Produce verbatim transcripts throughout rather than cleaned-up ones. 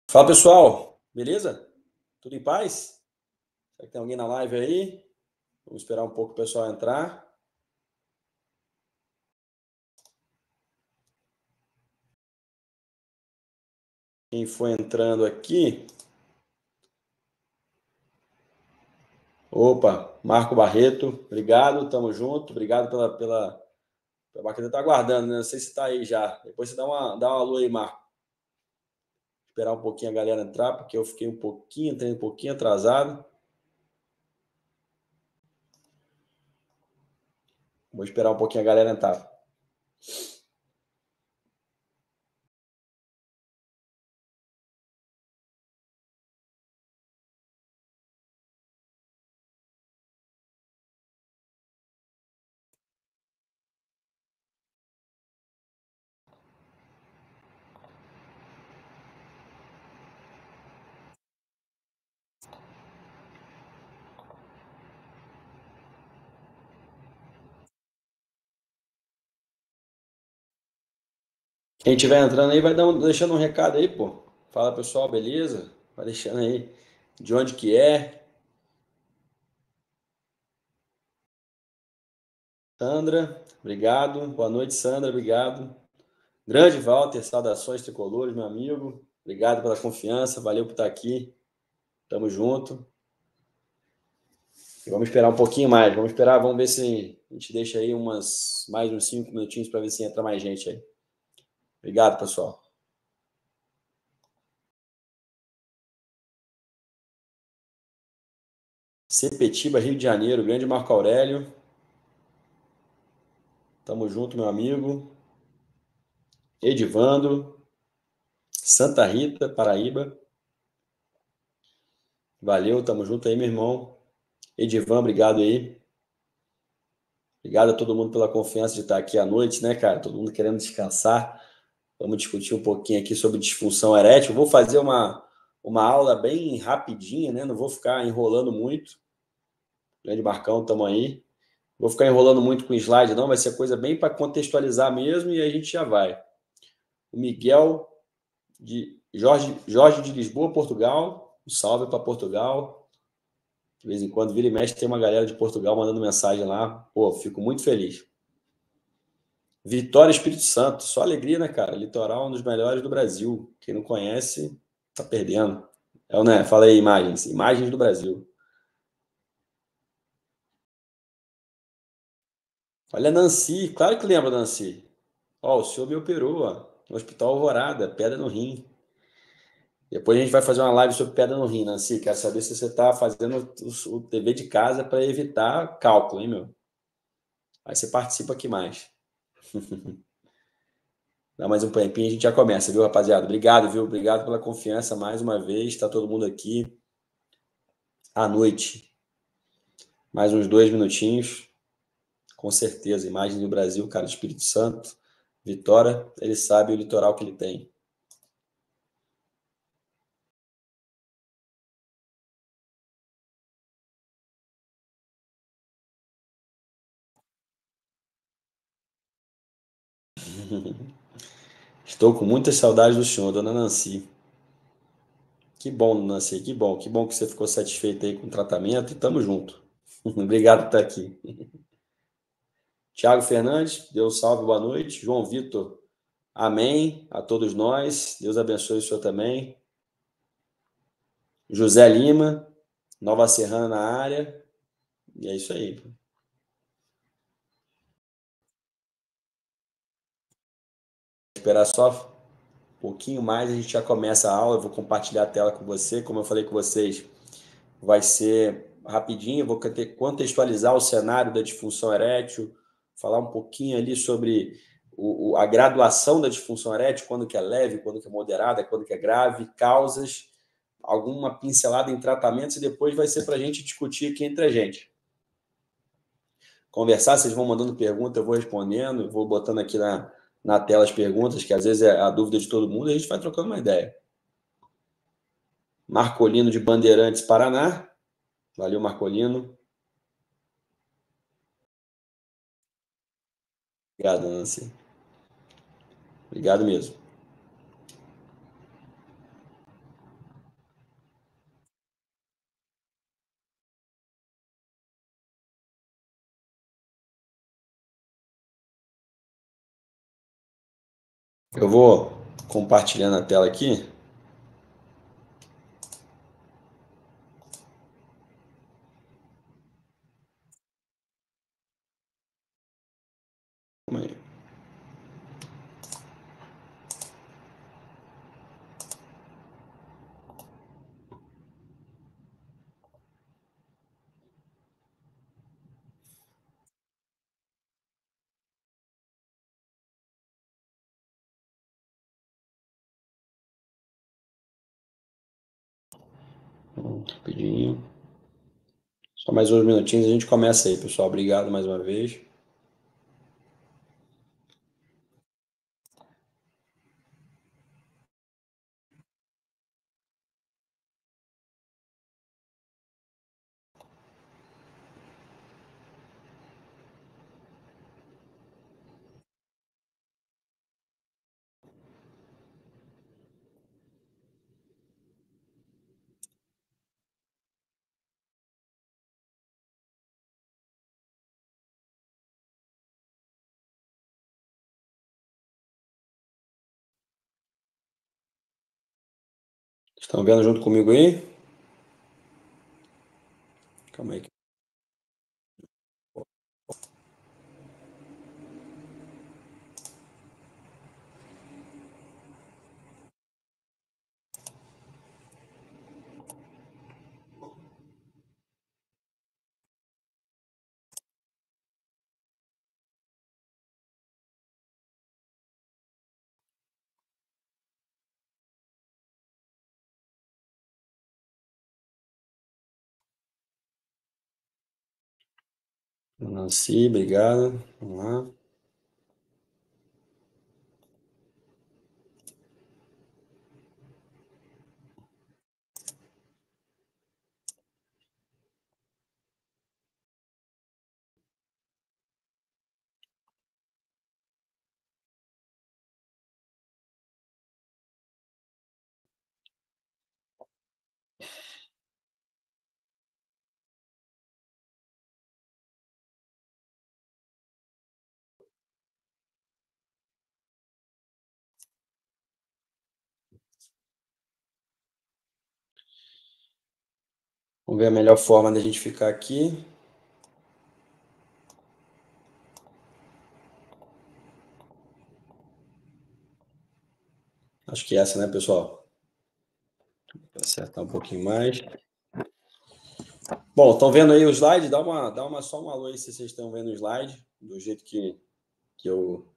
Fala pessoal, beleza? Tudo em paz? Será que tem alguém na live aí? Vamos esperar um pouco o pessoal entrar. Quem foi entrando aqui? Opa, Marco Barreto, obrigado, tamo junto. Obrigado pela. pela... O Barreto tá aguardando, né? Não sei se tá aí já. Depois você dá uma, dá uma alô aí, Marco. Esperar um pouquinho a galera entrar, porque eu fiquei um pouquinho, entrei um pouquinho atrasado. Vou esperar um pouquinho a galera entrar. Quem estiver entrando aí vai dar um- deixando um recado aí, pô. Fala pessoal, beleza? Vai deixando aí de onde que é. Sandra, obrigado. Boa noite, Sandra, obrigado. Grande Walter, saudações tricolores, meu amigo. Obrigado pela confiança, valeu por estar aqui. Tamo junto. E vamos esperar um pouquinho mais, vamos esperar, vamos ver se a gente deixa aí umas, mais uns cinco minutinhos para ver se entra mais gente aí. Obrigado, pessoal. Sepetiba, Rio de Janeiro, grande Marco Aurélio. Tamo junto, meu amigo. Edivando, Santa Rita, Paraíba. Valeu, tamo junto aí, meu irmão. Edivan, obrigado aí. Obrigado a todo mundo pela confiança de estar aqui à noite, né, cara? Todo mundo querendo descansar. Vamos discutir um pouquinho aqui sobre disfunção erétil. Vou fazer uma, uma aula bem rapidinha, né? Não vou ficar enrolando muito. Grande Marcão, estamos aí. Vou ficar enrolando muito com slide, não. Vai ser coisa bem para contextualizar mesmo e aí a gente já vai. O Miguel de Jorge, Jorge de Lisboa, Portugal. Um salve para Portugal. De vez em quando vira e mexe, tem uma galera de Portugal mandando mensagem lá. Pô, fico muito feliz. Vitória, Espírito Santo, só alegria, né, cara? Litoral, um dos melhores do Brasil. Quem não conhece, tá perdendo. É, né? Fala aí, imagens. Imagens do Brasil. Olha a Nancy, claro que lembra, Nancy. Ó, o senhor me operou, ó, no Hospital Alvorada, pedra no rim. Depois a gente vai fazer uma live sobre pedra no rim, Nancy. Quero saber se você tá fazendo o, o dever de casa para evitar cálculo, hein, meu? Aí você participa aqui mais. Dá mais um tempinho e a gente já começa, viu, rapaziada? Obrigado, viu? Obrigado pela confiança mais uma vez. Está todo mundo aqui à noite. Mais uns dois minutinhos. Com certeza. Imagem do Brasil, cara, Espírito Santo. Vitória, ele sabe o litoral que ele tem. Estou com muitas saudades do senhor, dona Nancy. Que bom, Nancy, que bom. Que bom que você ficou satisfeita aí com o tratamento e tamo junto. Obrigado por estar aqui. Tiago Fernandes, Deus salve, boa noite. João Vitor, amém a todos nós. Deus abençoe o senhor também. José Lima, Nova Serrana na área. E é isso aí. Esperar só um pouquinho mais, a gente já começa a aula. Eu vou compartilhar a tela com você. Como eu falei com vocês, vai ser rapidinho. Eu vou contextualizar o cenário da disfunção erétil, falar um pouquinho ali sobre o, o, a graduação da disfunção erétil, quando que é leve, quando que é moderada, quando que é grave, causas, alguma pincelada em tratamentos e depois vai ser para a gente discutir aqui entre a gente. Conversar, vocês vão mandando pergunta, eu vou respondendo, eu vou botando aqui na, na tela as perguntas, que às vezes é a dúvida de todo mundo, e a gente vai trocando uma ideia. Marcolino de Bandeirantes, Paraná. Valeu, Marcolino. Obrigado, Nancy. Obrigado mesmo. Eu vou compartilhando a tela aqui. Calma aí. Rapidinho. Só mais uns minutinhos e a gente começa aí, pessoal. Obrigado mais uma vez. Estão vendo junto comigo aí? Calma aí. Nancy, obrigado. Vamos lá. Vamos ver a melhor forma da gente ficar aqui. Acho que essa, né, pessoal? Vou acertar um pouquinho mais. Bom, estão vendo aí o slide? Dá uma, dá uma só um alô aí se vocês estão vendo o slide, do jeito que, que eu...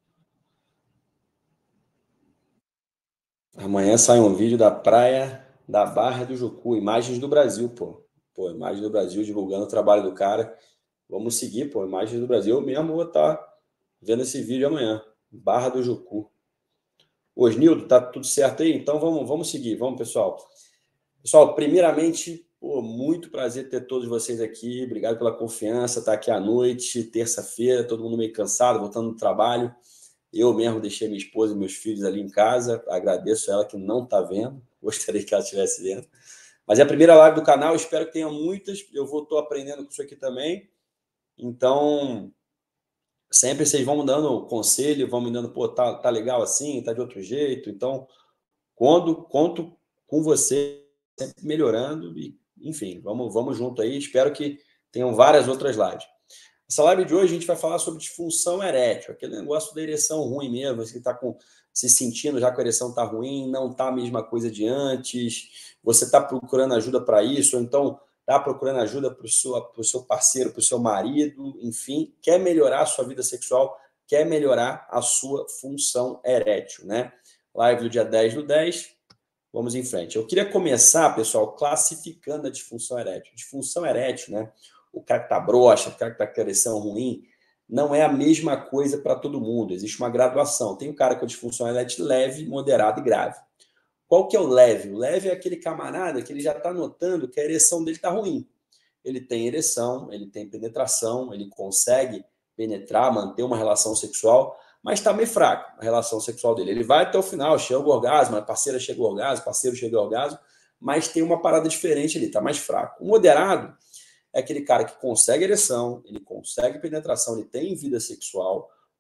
Amanhã sai um vídeo da praia da Barra do Jucu, imagens do Brasil, pô. Pô, imagens do Brasil divulgando o trabalho do cara. Vamos seguir, pô, imagens do Brasil. Eu mesmo vou estar vendo esse vídeo amanhã. Barra do Jucu. Osnildo, tá tudo certo aí? Então vamos, vamos seguir, vamos, pessoal. Pessoal, primeiramente, pô, muito prazer ter todos vocês aqui. Obrigado pela confiança, tá aqui à noite, terça-feira, todo mundo meio cansado, voltando do trabalho. Eu mesmo deixei minha esposa e meus filhos ali em casa. Agradeço a ela que não está vendo. Gostaria que ela estivesse vendo. Mas é a primeira live do canal, espero que tenha muitas. Eu vou estou aprendendo com isso aqui também. Então, sempre vocês vão me dando conselho, vão me dando, pô, tá, tá legal assim, tá de outro jeito. Então, quando conto com você, sempre melhorando. E, enfim, vamos, vamos junto aí. Espero que tenham várias outras lives. Essa live de hoje a gente vai falar sobre disfunção erétil, aquele negócio da ereção ruim mesmo, você está se sentindo já que a ereção está ruim, não está a mesma coisa de antes, você está procurando ajuda para isso, ou então está procurando ajuda para o seu, seu parceiro, para o seu marido, enfim, quer melhorar a sua vida sexual, quer melhorar a sua função erétil, né? Live do dia dez do dez, vamos em frente. Eu queria começar, pessoal, classificando a disfunção erétil. Disfunção erétil, né? O cara que está broxa, o cara que está com ereção ruim, não é a mesma coisa para todo mundo. Existe uma graduação. Tem um cara com disfunção erétil leve, moderada e grave. Qual que é o leve? O leve é aquele camarada que ele já está notando que a ereção dele está ruim. Ele tem ereção, ele tem penetração, ele consegue penetrar, manter uma relação sexual, mas está meio fraco a relação sexual dele. Ele vai até o final, chega ao orgasmo, a parceira chega ao orgasmo, o parceiro chega ao orgasmo, mas tem uma parada diferente ali, está mais fraco. O moderado é aquele cara que consegue ereção, ele consegue penetração, ele tem vida sexual,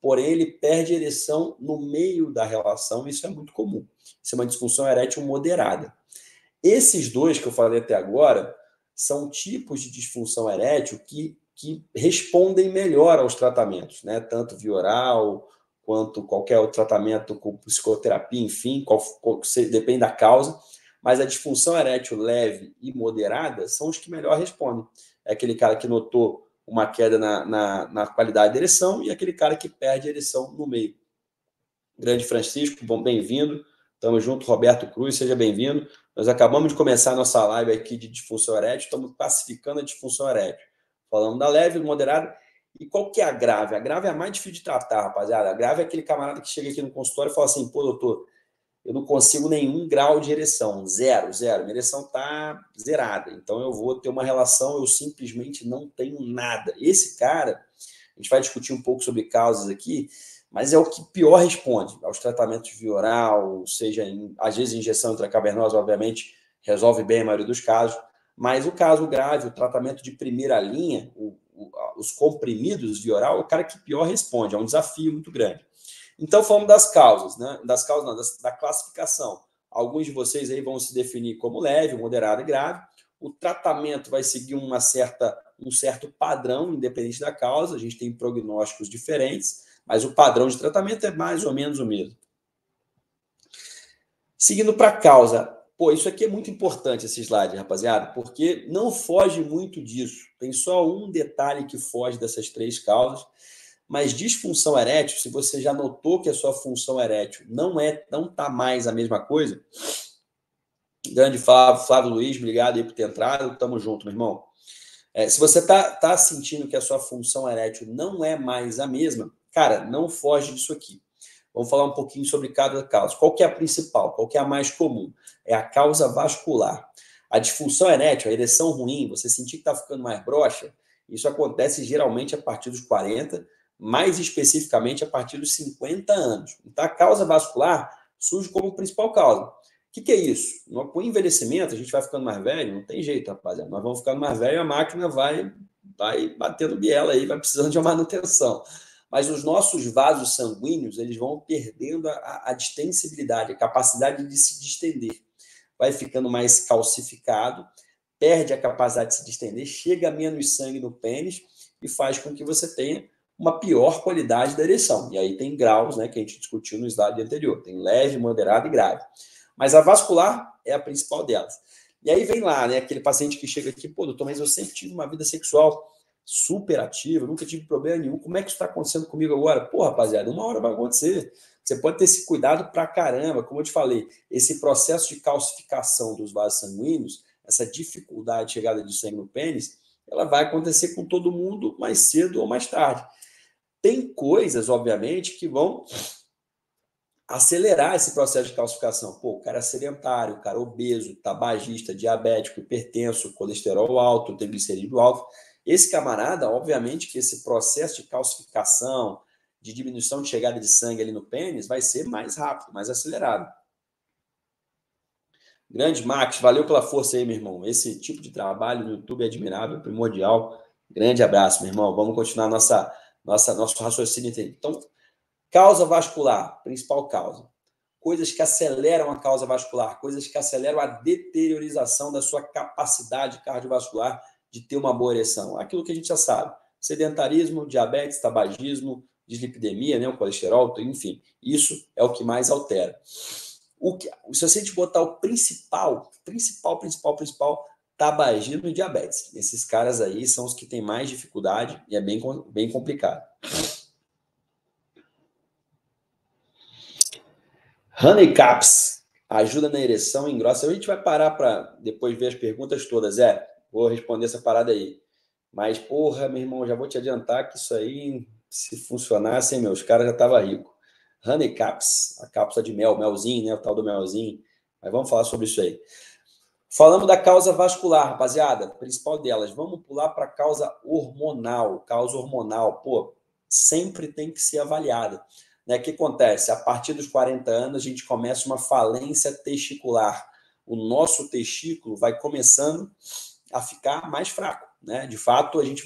porém ele perde ereção no meio da relação, isso é muito comum. Isso é uma disfunção erétil moderada. Esses dois que eu falei até agora são tipos de disfunção erétil que, que respondem melhor aos tratamentos, né? Tanto via oral, quanto qualquer outro tratamento com psicoterapia, enfim, qual, qual, depende da causa, mas a disfunção erétil leve e moderada são os que melhor respondem. É aquele cara que notou uma queda na, na, na qualidade da ereção e aquele cara que perde a ereção no meio. Grande Francisco, bom, bem-vindo. Tamo junto, Roberto Cruz, seja bem-vindo. Nós acabamos de começar a nossa live aqui de disfunção erétil, estamos classificando a disfunção erétil. Falando da leve, moderada. E qual que é a grave? A grave é a mais difícil de tratar, rapaziada. A grave é aquele camarada que chega aqui no consultório e fala assim, pô, doutor, eu não consigo nenhum grau de ereção, zero, zero. Minha ereção está zerada, então eu vou ter uma relação, eu simplesmente não tenho nada. Esse cara, a gente vai discutir um pouco sobre causas aqui, mas é o que pior responde aos tratamentos via oral, seja, em, às vezes, injeção intracavernosa, obviamente, resolve bem a maioria dos casos, mas o caso grave, o tratamento de primeira linha, o, o, os comprimidos via oral, é o cara que pior responde, é um desafio muito grande. Então, falamos das causas, né? Das causas, não, das, da classificação. Alguns de vocês aí vão se definir como leve, moderado e grave. O tratamento vai seguir uma certa, um certo padrão, independente da causa. A gente tem prognósticos diferentes, mas o padrão de tratamento é mais ou menos o mesmo. Seguindo para a causa. Pô, isso aqui é muito importante, esse slide, rapaziada, porque não foge muito disso. Tem só um detalhe que foge dessas três causas. Mas disfunção erétil, se você já notou que a sua função erétil não é, não está mais a mesma coisa, grande Flávio, Flávio Luiz, obrigado aí por ter entrado, tamo junto, meu irmão. É, se você está tá sentindo que a sua função erétil não é mais a mesma, cara, não foge disso aqui. Vamos falar um pouquinho sobre cada causa. Qual que é a principal? Qual que é a mais comum? É a causa vascular. A disfunção erétil, a ereção ruim, você sentir que está ficando mais broxa, isso acontece geralmente a partir dos quarenta, mais especificamente a partir dos cinquenta anos. Então, a causa vascular surge como principal causa. O que, que é isso? Com o envelhecimento, a gente vai ficando mais velho, não tem jeito, rapaziada. Nós vamos ficando mais velho e a máquina vai, vai batendo biela aí, vai precisando de uma manutenção. Mas os nossos vasos sanguíneos, eles vão perdendo a, a distensibilidade, a capacidade de se distender. Vai ficando mais calcificado, perde a capacidade de se distender, chega menos sangue no pênis e faz com que você tenha uma pior qualidade da ereção. E aí tem graus, né, que a gente discutiu no slide anterior. Tem leve, moderado e grave. Mas a vascular é a principal delas. E aí vem lá, né, aquele paciente que chega aqui, pô, doutor, mas eu sempre tive uma vida sexual super ativa, nunca tive problema nenhum. Como é que isso está acontecendo comigo agora? Pô, rapaziada, uma hora vai acontecer. Você pode ter esse cuidado pra caramba. Como eu te falei, esse processo de calcificação dos vasos sanguíneos, essa dificuldade de chegada de sangue no pênis, ela vai acontecer com todo mundo mais cedo ou mais tarde. Tem coisas, obviamente, que vão acelerar esse processo de calcificação. Pô, o cara é sedentário, o cara é obeso, tabagista, diabético, hipertenso, colesterol alto, triglicerídeo alto. Esse camarada, obviamente, que esse processo de calcificação, de diminuição de chegada de sangue ali no pênis, vai ser mais rápido, mais acelerado. Grande Max, valeu pela força aí, meu irmão. Esse tipo de trabalho no YouTube é admirável, primordial. Grande abraço, meu irmão. Vamos continuar nossa, nossa, nosso raciocínio. Então, causa vascular, principal causa. Coisas que aceleram a causa vascular, coisas que aceleram a deteriorização da sua capacidade cardiovascular de ter uma boa ereção. Aquilo que a gente já sabe. Sedentarismo, diabetes, tabagismo, dislipidemia, né, o colesterol, enfim. Isso é o que mais altera. O que, se a gente botar o principal, principal, principal, principal, tabagismo e diabetes. Esses caras aí são os que têm mais dificuldade e é bem, bem complicado. Honey Caps, ajuda na ereção, engrossa. A gente vai parar para depois ver as perguntas todas. É, vou responder essa parada aí. Mas, porra, meu irmão, já vou te adiantar que isso aí, se funcionasse, meus caras já estavam ricos. Honey Caps, a cápsula de mel, melzinho, né? O tal do melzinho. Mas vamos falar sobre isso aí. Falamos da causa vascular, rapaziada, principal delas. Vamos pular para a causa hormonal. Causa hormonal, pô, sempre tem que ser avaliada. Né? O que acontece? A partir dos quarenta anos, a gente começa uma falência testicular. O nosso testículo vai começando a ficar mais fraco. Né? De fato, a gente vai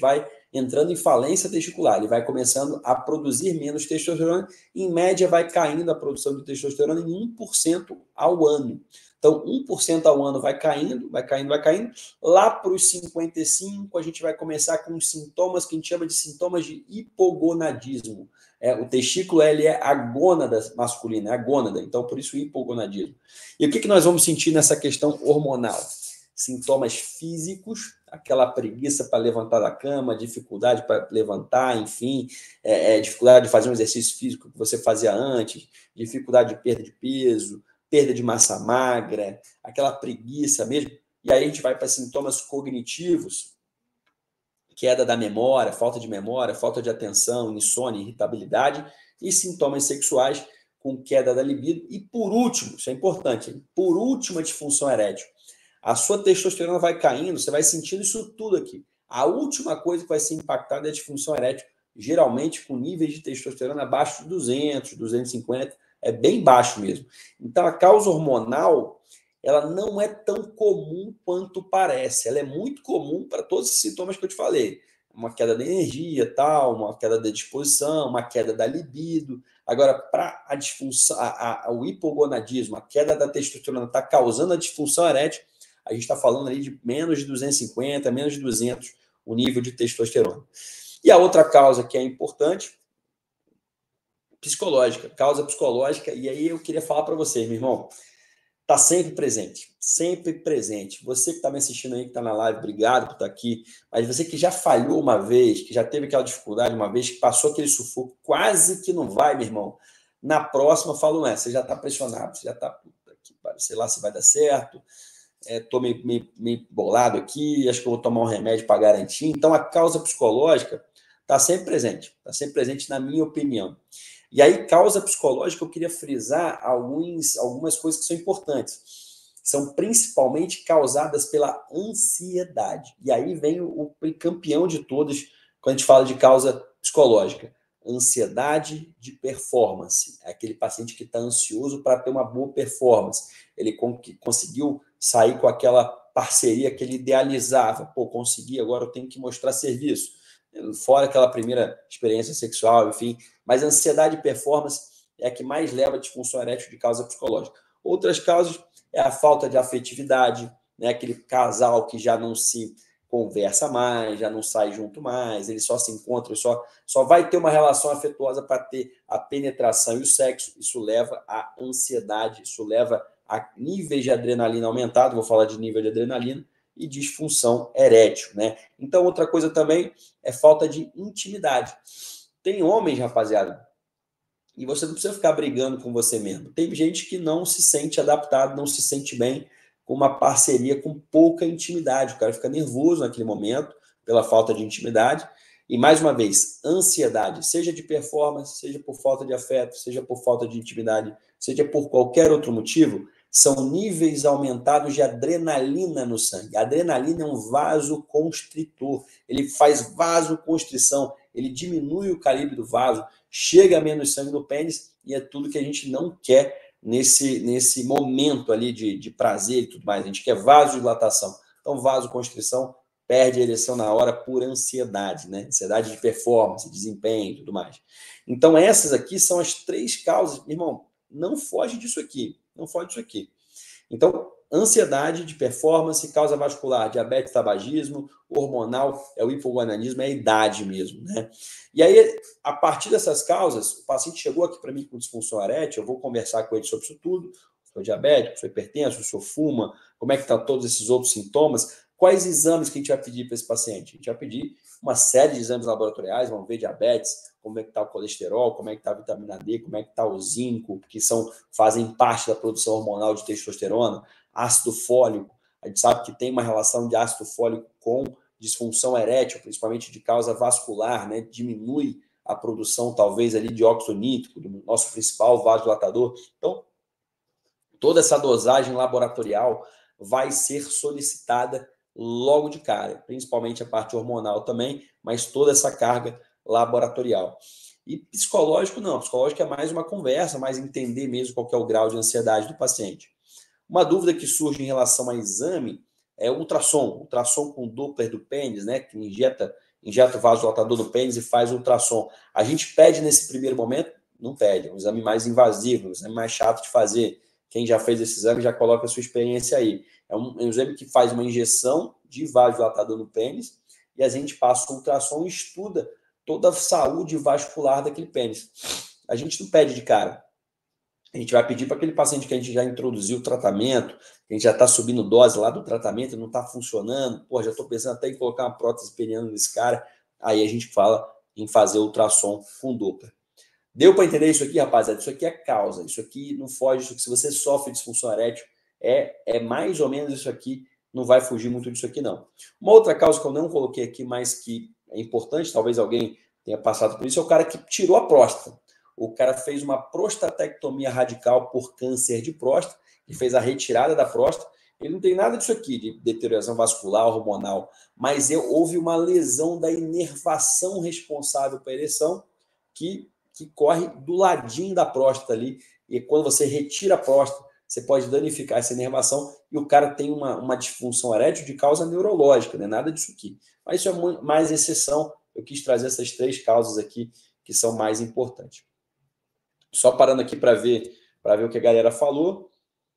entrando em falência testicular, ele vai começando a produzir menos testosterona, em média vai caindo a produção de testosterona em um por cento ao ano. Então, um por cento ao ano vai caindo, vai caindo, vai caindo. Lá para os cinquenta e cinco, a gente vai começar com os sintomas que a gente chama de sintomas de hipogonadismo. É, o testículo ele é a gônada masculina, é a gônada, então por isso o hipogonadismo. E o que, que nós vamos sentir nessa questão hormonal? Sintomas físicos, aquela preguiça para levantar da cama, dificuldade para levantar, enfim, é, é, dificuldade de fazer um exercício físico que você fazia antes, dificuldade de perda de peso, perda de massa magra, aquela preguiça mesmo. E aí a gente vai para sintomas cognitivos, queda da memória, falta de memória, falta de atenção, insônia, irritabilidade, e sintomas sexuais com queda da libido. E por último, isso é importante, hein? Por último, a disfunção erétil. A sua testosterona vai caindo, você vai sentindo isso tudo aqui. A última coisa que vai ser impactada é a disfunção erétil, geralmente com níveis de testosterona abaixo de duzentos, duzentos e cinquenta, é bem baixo mesmo. Então, a causa hormonal, ela não é tão comum quanto parece. Ela é muito comum para todos esses sintomas que eu te falei. Uma queda da energia, tal, uma queda da disposição, uma queda da libido. Agora, para a disfunção, a, a, o hipogonadismo, a queda da testosterona está causando a disfunção erétil, a gente está falando ali de menos de duzentos e cinquenta, menos de duzentos o nível de testosterona. E a outra causa que é importante, psicológica, causa psicológica, e aí eu queria falar para vocês, meu irmão, está sempre presente, sempre presente. Você que está me assistindo aí, que está na live, obrigado por estar aqui, mas você que já falhou uma vez, que já teve aquela dificuldade uma vez, que passou aquele sufoco, quase que não vai, meu irmão, na próxima, falo, é, você já está pressionado, você já está, sei lá se vai dar certo, estou é, meio, meio, meio bolado aqui, acho que eu vou tomar um remédio para garantir. Então, a causa psicológica está sempre presente, está sempre presente na minha opinião. E aí, causa psicológica, eu queria frisar alguns, algumas coisas que são importantes. São principalmente causadas pela ansiedade. E aí vem o, o campeão de todas quando a gente fala de causa psicológica. Ansiedade de performance. É aquele paciente que está ansioso para ter uma boa performance. Ele con- conseguiu sair com aquela parceria que ele idealizava. Pô, consegui, agora eu tenho que mostrar serviço. Fora aquela primeira experiência sexual, enfim. Mas a ansiedade de performance é a que mais leva a disfunção erétil de causa psicológica. Outras causas é a falta de afetividade, né? Aquele casal que já não se conversa mais, já não sai junto mais, ele só se encontra, só, só vai ter uma relação afetuosa para ter a penetração e o sexo. Isso leva à ansiedade, isso leva a níveis de adrenalina aumentado, vou falar de nível de adrenalina, e disfunção erétil, né? Então, outra coisa também é falta de intimidade. Tem homens, rapaziada, e você não precisa ficar brigando com você mesmo. Tem gente que não se sente adaptado, não se sente bem com uma parceria com pouca intimidade. O cara fica nervoso naquele momento pela falta de intimidade. E, mais uma vez, ansiedade, seja de performance, seja por falta de afeto, seja por falta de intimidade, seja por qualquer outro motivo, são níveis aumentados de adrenalina no sangue. A adrenalina é um vasoconstritor. Ele faz vasoconstrição, ele diminui o calibre do vaso, chega a menos sangue no pênis, e é tudo que a gente não quer nesse, nesse momento ali de, de prazer e tudo mais. A gente quer vasodilatação. Então, vasoconstrição, perde a ereção na hora por ansiedade, né? Ansiedade de performance, desempenho e tudo mais. Então, essas aqui são as três causas. Irmão, não foge disso aqui. Não foge disso aqui. Então, ansiedade de performance, causa vascular, diabetes, tabagismo, hormonal, é o hipogonadismo, é a idade mesmo, né? E aí, a partir dessas causas, o paciente chegou aqui para mim com disfunção erétil, eu vou conversar com ele sobre isso tudo. Sou diabético, sou hipertenso, sou fuma, como é que estão todos esses outros sintomas? Quais exames que a gente vai pedir para esse paciente? A gente vai pedir uma série de exames laboratoriais, vamos ver diabetes, como é que está o colesterol, como é que está a vitamina D, como é que está o zinco, que são, fazem parte da produção hormonal de testosterona, ácido fólico. A gente sabe que tem uma relação de ácido fólico com disfunção erétil, principalmente de causa vascular, né? Diminui a produção, talvez, ali de óxido nítrico, do nosso principal vasodilatador. Então, toda essa dosagem laboratorial vai ser solicitada logo de cara, principalmente a parte hormonal também, mas toda essa carga laboratorial. E psicológico não, psicológico é mais uma conversa, mais entender mesmo qual que é o grau de ansiedade do paciente. Uma dúvida que surge em relação ao exame é o ultrassom, ultrassom com Doppler do pênis, né, que injeta injeta o vasodilatador no pênis e faz ultrassom. A gente pede nesse primeiro momento? Não pede, é um exame mais invasivo, um exame mais chato de fazer. Quem já fez esse exame já coloca a sua experiência aí. É um, é um exame que faz uma injeção de vasodilatador no pênis e a gente passa o ultrassom e estuda toda a saúde vascular daquele pênis. A gente não pede de cara. A gente vai pedir para aquele paciente que a gente já introduziu o tratamento, que a gente já está subindo dose lá do tratamento, não está funcionando, pô, já estou pensando até em colocar uma prótese peniana nesse cara, aí a gente fala em fazer ultrassom com Doppler. Deu para entender isso aqui, rapaziada? Isso aqui é causa, isso aqui não foge, isso aqui, se você sofre de disfunção erétil, é, é mais ou menos isso aqui, não vai fugir muito disso aqui não. Uma outra causa que eu não coloquei aqui, mas que é importante, talvez alguém tenha passado por isso, é o cara que tirou a próstata. O cara fez uma prostatectomia radical por câncer de próstata, e fez a retirada da próstata. Ele não tem nada disso aqui, de deterioração vascular, hormonal, mas eu, houve uma lesão da inervação responsável pela ereção, que, que corre do ladinho da próstata ali, e quando você retira a próstata, você pode danificar essa inervação, e o cara tem uma, uma disfunção erétil de causa neurológica, não é nada disso aqui. Mas isso é mais exceção, eu quis trazer essas três causas aqui, que são mais importantes. Só parando aqui para ver, para ver o que a galera falou.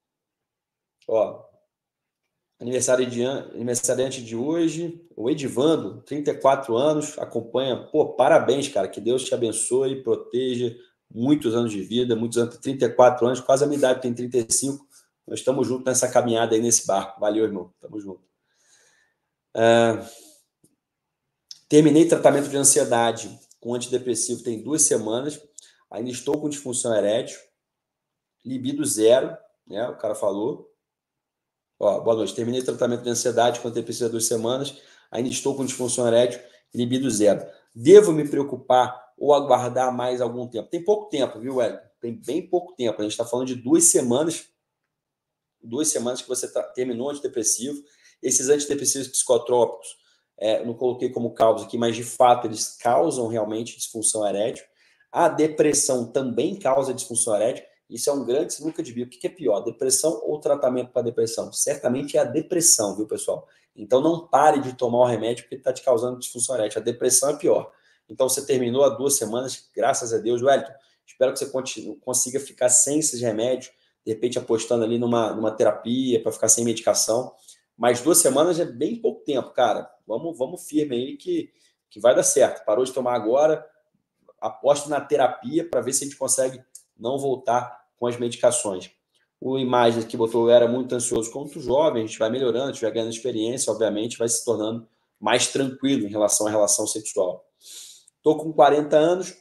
Ó, aniversário de, aniversariante de hoje, o Edivando, trinta e quatro anos, acompanha. Pô, parabéns, cara. Que Deus te abençoe, proteja. Muitos anos de vida, muitos anos, trinta e quatro anos, quase a minha idade, tem trinta e cinco. Nós estamos juntos nessa caminhada aí, nesse barco. Valeu, irmão. Tamo junto. Ah, terminei tratamento de ansiedade com antidepressivo tem duas semanas. Ainda estou com disfunção erétil, libido zero, né? O cara falou. Ó, boa noite. Terminei tratamento de ansiedade com antidepressivo há duas semanas. Ainda estou com disfunção erétil, libido zero. Devo me preocupar ou aguardar mais algum tempo? Tem pouco tempo, viu, Wellington? Tem bem pouco tempo. A gente está falando de duas semanas. Duas semanas que você tá, terminou o antidepressivo. Esses antidepressivos psicotrópicos, é, não coloquei como causa aqui, mas de fato eles causam realmente disfunção erétil. A depressão também causa disfunção erétil. Isso é um grande sinuca de bico. O que é pior, depressão ou tratamento para depressão? Certamente é a depressão, viu, pessoal? Então não pare de tomar o remédio porque está te causando disfunção erétil. A depressão é pior. Então você terminou há duas semanas, graças a Deus, Wellington. Espero que você continue, consiga ficar sem esses remédios, de repente apostando ali numa, numa terapia para ficar sem medicação. Mas duas semanas é bem pouco tempo, cara. Vamos, vamos firme aí que, que vai dar certo. Parou de tomar agora, aposta na terapia para ver se a gente consegue não voltar com as medicações. O Imagem que botou, eu era muito ansioso como tu jovem, a gente vai melhorando, a gente vai ganhando experiência, obviamente, vai se tornando mais tranquilo em relação à relação sexual. Estou com quarenta anos,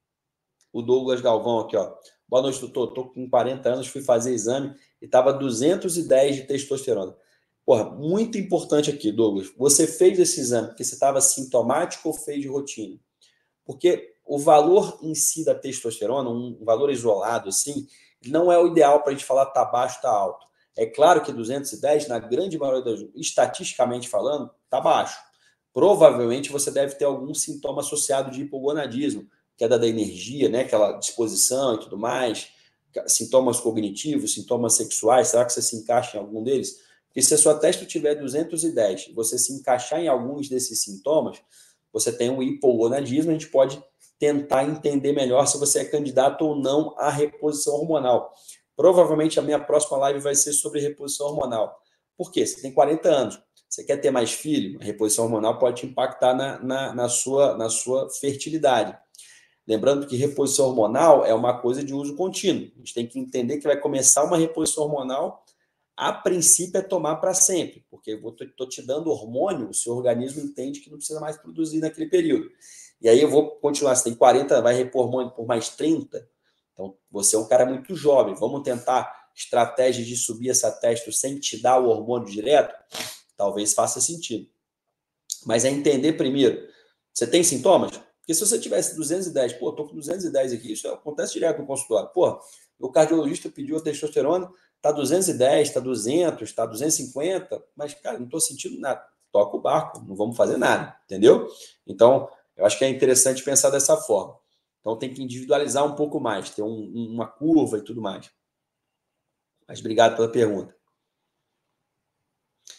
o Douglas Galvão aqui, ó. Boa noite, doutor. Estou com quarenta anos, fui fazer exame e estava duzentos e dez de testosterona. Porra, muito importante aqui, Douglas. Você fez esse exame porque você estava sintomático ou fez de rotina? Porque o valor em si da testosterona, um valor isolado assim, não é o ideal para a gente falar tá baixo, tá alto. É claro que duzentos e dez, na grande maioria das, estatisticamente falando, tá baixo. Provavelmente você deve ter algum sintoma associado de hipogonadismo, queda da energia, né, aquela disposição e tudo mais, sintomas cognitivos, sintomas sexuais, será que você se encaixa em algum deles? Porque se a sua testo tiver duzentos e dez e você se encaixar em alguns desses sintomas, você tem um hipogonadismo, a gente pode tentar entender melhor se você é candidato ou não à reposição hormonal. Provavelmente a minha próxima live vai ser sobre reposição hormonal. Por quê? Você tem quarenta anos, você quer ter mais filho, a reposição hormonal pode te impactar na, na, na, sua, na sua fertilidade. Lembrando que reposição hormonal é uma coisa de uso contínuo. A gente tem que entender que vai começar uma reposição hormonal, a princípio é tomar para sempre, porque eu estou te dando hormônio, o seu organismo entende que não precisa mais produzir naquele período. E aí eu vou continuar, você tem quarenta, vai repor hormônio por mais trinta, então você é um cara muito jovem, vamos tentar estratégias de subir essa testo sem te dar o hormônio direto? Talvez faça sentido. Mas é entender primeiro, você tem sintomas? Porque se você tivesse duzentos e dez, pô, estou com duzentos e dez aqui, isso acontece direto no consultório. Pô, o cardiologista pediu a testosterona, está duzentos e dez, está duzentos, está duzentos e cinquenta, mas, cara, não estou sentindo nada. Toca o barco, não vamos fazer nada, entendeu? Então, eu acho que é interessante pensar dessa forma. Então, tem que individualizar um pouco mais, ter um, uma curva e tudo mais. Mas obrigado pela pergunta.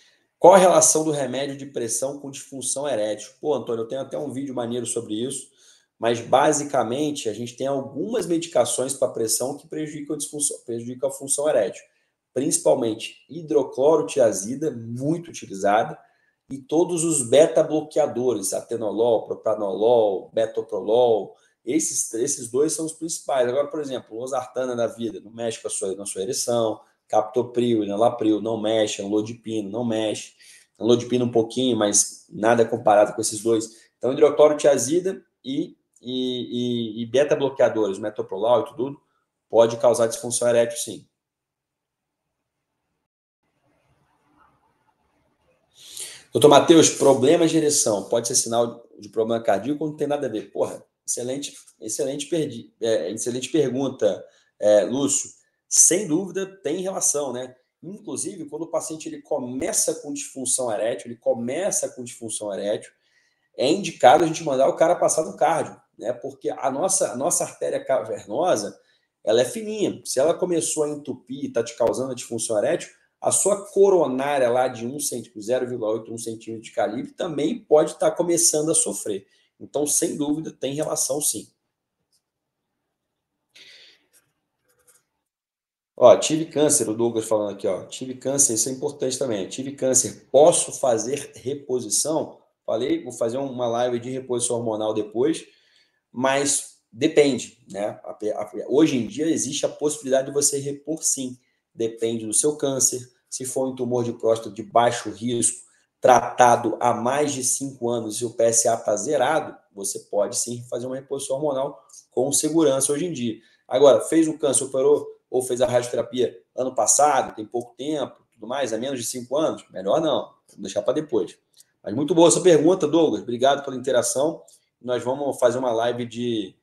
Qual a relação do remédio de pressão com disfunção erétil? Pô, Antônio, eu tenho até um vídeo maneiro sobre isso, mas basicamente a gente tem algumas medicações para pressão que prejudicam a, disfunção, prejudicam a função erétil, principalmente hidroclorotiazida, muito utilizada, e todos os beta-bloqueadores, atenolol, propranolol, betoprolol, esses, esses dois são os principais. Agora, por exemplo, losartana da vida, não mexe com a sua, na sua ereção, captopril, enalapril, não mexe, anlodipino, não mexe, anlodipino um pouquinho, mas nada comparado com esses dois. Então, hidroclorotiazida e, e, e, e beta-bloqueadores, metoprolol e tudo, pode causar disfunção erétil, sim. Doutor Matheus, problemas de ereção pode ser sinal de problema cardíaco ou não tem nada a ver? Porra, excelente, excelente, perdi, é, excelente pergunta, é, Lúcio. Sem dúvida tem relação, né? Inclusive, quando o paciente ele começa com disfunção erétil, ele começa com disfunção erétil, é indicado a gente mandar o cara passar no cardio, né? Porque a nossa, a nossa artéria cavernosa, ela é fininha. Se ela começou a entupir e está te causando a disfunção erétil, a sua coronária lá de um centímetro, zero vírgula oito, um centímetro de calibre, também pode estar começando a sofrer. Então, sem dúvida, tem relação sim. Ó, tive câncer, o Douglas falando aqui, ó. Tive câncer, isso é importante também. Tive câncer, posso fazer reposição? Falei, vou fazer uma live de reposição hormonal depois, mas depende, né? Hoje em dia existe a possibilidade de você repor sim. Depende do seu câncer. Se for um tumor de próstata de baixo risco, tratado há mais de cinco anos e o P S A está zerado, você pode sim fazer uma reposição hormonal com segurança hoje em dia. Agora, fez o câncer, operou ou fez a radioterapia ano passado, tem pouco tempo, tudo mais, há menos de cinco anos, melhor não, vamos deixar para depois. Mas muito boa essa pergunta, Douglas. Obrigado pela interação. Nós vamos fazer uma live de,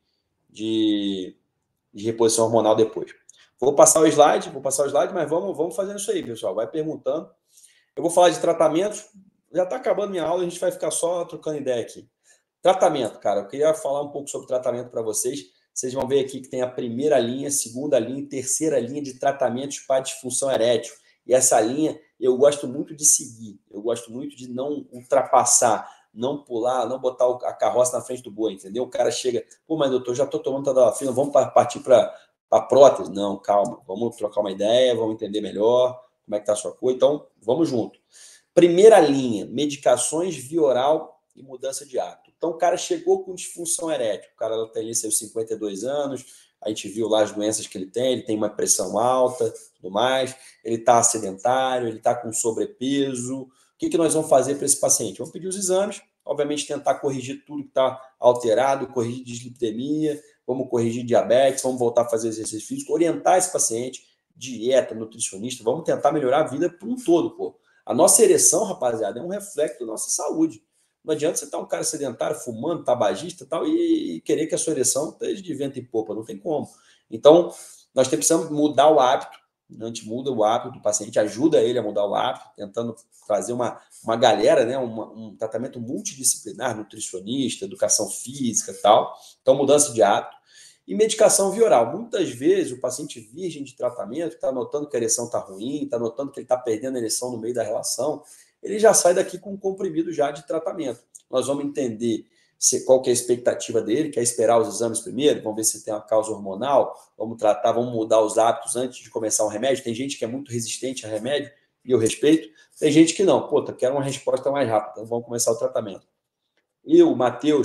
de, de reposição hormonal depois. Vou passar o slide, vou passar o slide, mas vamos, vamos fazendo isso aí, pessoal. Vai perguntando. Eu vou falar de tratamentos. Já está acabando minha aula, a gente vai ficar só trocando ideia aqui. Tratamento, cara. Eu queria falar um pouco sobre tratamento para vocês. Vocês vão ver aqui que tem a primeira linha, segunda linha e terceira linha de tratamentos para disfunção erétil. E essa linha eu gosto muito de seguir. Eu gosto muito de não ultrapassar, não pular, não botar a carroça na frente do boi, entendeu? O cara chega, pô, mas doutor, já estou tomando tadalafila, vamos partir para a prótese? Não, calma, vamos trocar uma ideia, vamos entender melhor como é que está a sua coisa. Então, vamos junto. Primeira linha, medicações via oral e mudança de hábito. Então, o cara chegou com disfunção erétil, o cara tem ali seus cinquenta e dois anos, a gente viu lá as doenças que ele tem, ele tem uma pressão alta, tudo mais, ele está sedentário, ele está com sobrepeso. O que, que nós vamos fazer para esse paciente? Vamos pedir os exames, obviamente tentar corrigir tudo que está alterado, corrigir dislipidemia, vamos corrigir diabetes, vamos voltar a fazer exercício físico, orientar esse paciente, dieta, nutricionista, vamos tentar melhorar a vida por um todo, pô. A nossa ereção, rapaziada, é um reflexo da nossa saúde. Não adianta você estar um cara sedentário, fumando, tabagista e tal, e querer que a sua ereção esteja de vento em popa, não tem como. Então, nós precisamos mudar o hábito, a gente muda o hábito do paciente, ajuda ele a mudar o hábito, tentando trazer uma, uma galera, né, uma, um tratamento multidisciplinar, nutricionista, educação física e tal. Então, mudança de hábito. E medicação via oral. Muitas vezes o paciente virgem de tratamento está notando que a ereção está ruim, está notando que ele está perdendo a ereção no meio da relação, ele já sai daqui com um comprimido já de tratamento. Nós vamos entender se, qual que é a expectativa dele, quer esperar os exames primeiro, vamos ver se tem uma causa hormonal, vamos tratar, vamos mudar os hábitos antes de começar um remédio. Tem gente que é muito resistente a remédio, e eu respeito. Tem gente que não. Pô, quero uma resposta mais rápida, então vamos começar o tratamento. Eu, Matheus,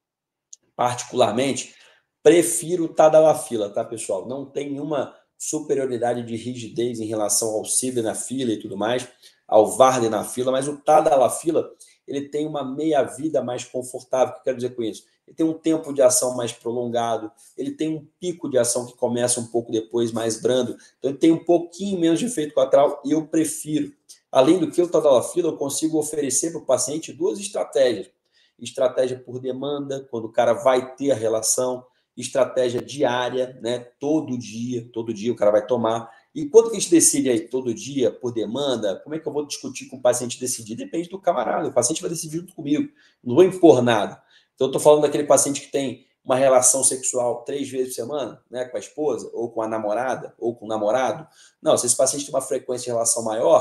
particularmente, prefiro o tadalafila, tá, pessoal? Não tem nenhuma superioridade de rigidez em relação ao sildenafila e tudo mais, ao vardenafila, mas o tadalafila, ele tem uma meia-vida mais confortável. O que eu quero dizer com isso? Ele tem um tempo de ação mais prolongado, ele tem um pico de ação que começa um pouco depois, mais brando. Então, ele tem um pouquinho menos de efeito colateral e eu prefiro. Além do que, o tadalafila, eu consigo oferecer para o paciente duas estratégias. Estratégia por demanda, quando o cara vai ter a relação, estratégia diária, né? Todo dia, todo dia o cara vai tomar. E quando que a gente decide aí, todo dia, por demanda, como é que eu vou discutir com o paciente decidir? Depende do camarada, o paciente vai decidir junto comigo, não vou impor nada. Então, eu estou falando daquele paciente que tem uma relação sexual três vezes por semana, né, com a esposa, ou com a namorada, ou com o namorado. Não, se esse paciente tem uma frequência de relação maior,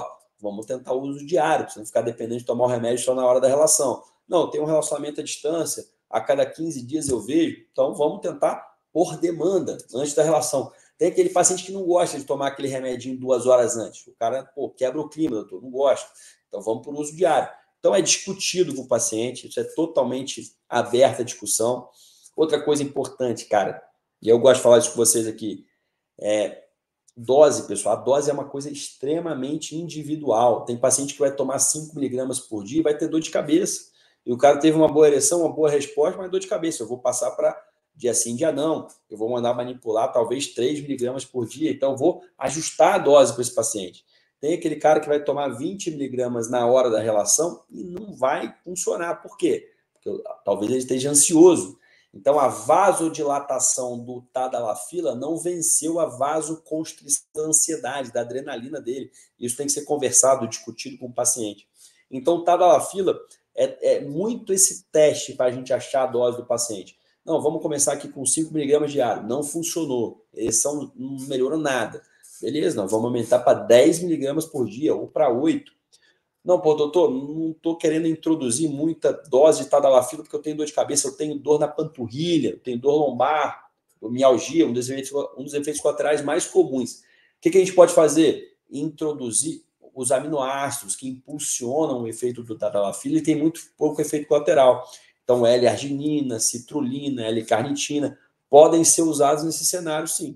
vamos tentar o uso diário, para você não ficar dependendo de tomar o remédio só na hora da relação. Não, tem um relacionamento à distância, a cada quinze dias eu vejo, então vamos tentar por demanda, antes da relação. Tem aquele paciente que não gosta de tomar aquele remedinho duas horas antes. O cara, pô, quebra o clima, doutor, não gosta. Então vamos para o uso diário. Então é discutido com o paciente, isso é totalmente aberta a discussão. Outra coisa importante, cara, e eu gosto de falar isso com vocês aqui, é dose, pessoal. A dose é uma coisa extremamente individual. Tem paciente que vai tomar cinco miligramas por dia e vai ter dor de cabeça. E o cara teve uma boa ereção, uma boa resposta, mas dor de cabeça. Eu vou passar para dia sim, dia não. Eu vou mandar manipular talvez três miligramas por dia. Então, eu vou ajustar a dose para esse paciente. Tem aquele cara que vai tomar vinte miligramas na hora da relação e não vai funcionar. Por quê? Porque talvez ele esteja ansioso. Então, a vasodilatação do tadalafila não venceu a vasoconstrição da ansiedade, da adrenalina dele. Isso tem que ser conversado, discutido com o paciente. Então, o tadalafila é, é muito esse teste para a gente achar a dose do paciente. Não, vamos começar aqui com cinco miligramas diário. Não funcionou. Eles são, não melhorou nada. Beleza, não, vamos aumentar para dez miligramas por dia ou para oito. Não, pô, doutor, não estou querendo introduzir muita dose de tadalafila porque eu tenho dor de cabeça, eu tenho dor na panturrilha, eu tenho dor lombar, mialgia, um dos efeitos, um dos efeitos colaterais mais comuns. O que, que a gente pode fazer? Introduzir os aminoácidos que impulsionam o efeito do tadalafila e tem muito pouco efeito colateral. Então, L-arginina, citrulina, L-carnitina podem ser usados nesse cenário, sim.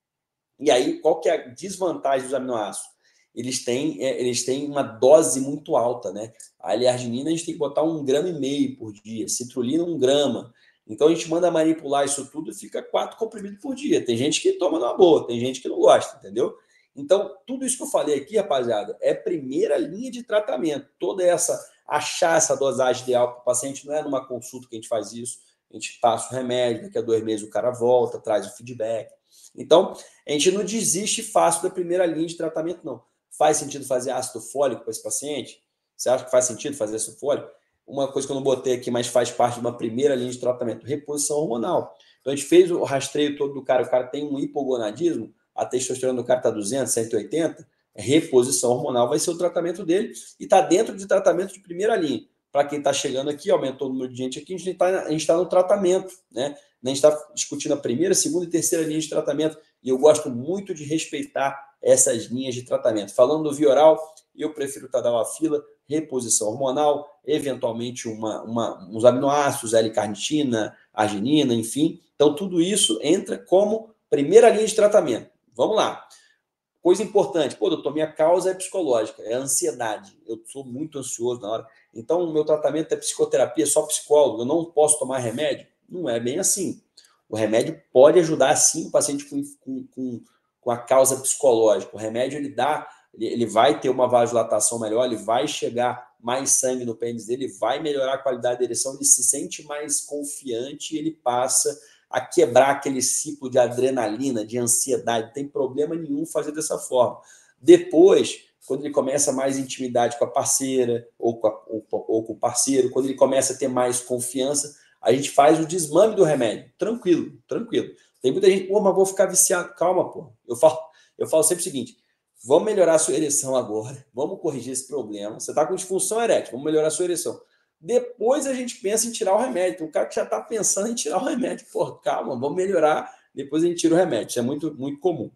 E aí, qual que é a desvantagem dos aminoácidos? Eles têm, eles têm uma dose muito alta, né? A L-arginina a gente tem que botar um grama e meio por dia, citrulina um grama. Então a gente manda manipular isso tudo e fica quatro comprimidos por dia. Tem gente que toma numa boa, tem gente que não gosta, entendeu? Então, tudo isso que eu falei aqui, rapaziada, é primeira linha de tratamento. Toda essa, achar essa dosagem ideal para o paciente, não é numa consulta que a gente faz isso, a gente passa o remédio, daqui a dois meses o cara volta, traz o feedback. Então, a gente não desiste fácil da primeira linha de tratamento, não. Faz sentido fazer ácido fólico para esse paciente? Você acha que faz sentido fazer ácido fólico? Uma coisa que eu não botei aqui, mas faz parte de uma primeira linha de tratamento, reposição hormonal. Então, a gente fez o rastreio todo do cara, o cara tem um hipogonadismo, a testosterona do cara está duzentos, cento e oitenta, reposição hormonal vai ser o tratamento dele e está dentro de tratamento de primeira linha. Para quem está chegando aqui, aumentou o número de gente aqui, a gente está tá no tratamento, né? A gente está discutindo a primeira, segunda e terceira linha de tratamento e eu gosto muito de respeitar essas linhas de tratamento. Falando do via oral, eu prefiro tadalafila, reposição hormonal, eventualmente uma, uma, uns aminoácidos, L-carnitina, arginina, enfim. Então, tudo isso entra como primeira linha de tratamento. Vamos lá. Coisa importante, pô, doutor, minha causa é psicológica, é ansiedade. Eu sou muito ansioso na hora. Então, o meu tratamento é psicoterapia, só psicólogo, eu não posso tomar remédio? Não é bem assim. O remédio pode ajudar, sim, o paciente com, com, com, com a causa psicológica. O remédio, ele dá, ele, ele vai ter uma vasodilatação melhor, ele vai chegar mais sangue no pênis dele, vai melhorar a qualidade da ereção, ele se sente mais confiante e ele passa a quebrar aquele ciclo de adrenalina, de ansiedade. Não tem problema nenhum fazer dessa forma. Depois, quando ele começa mais intimidade com a parceira ou com, a, ou, ou com o parceiro, quando ele começa a ter mais confiança, a gente faz o desmame do remédio. Tranquilo, tranquilo. Tem muita gente, pô, mas vou ficar viciado. Calma, pô. Eu falo, eu falo sempre o seguinte, vamos melhorar a sua ereção agora, vamos corrigir esse problema. Você está com disfunção erétil, vamos melhorar a sua ereção. Depois a gente pensa em tirar o remédio. O cara que já está pensando em tirar o remédio, pô, calma, vamos melhorar, depois a gente tira o remédio. Isso é muito, muito comum.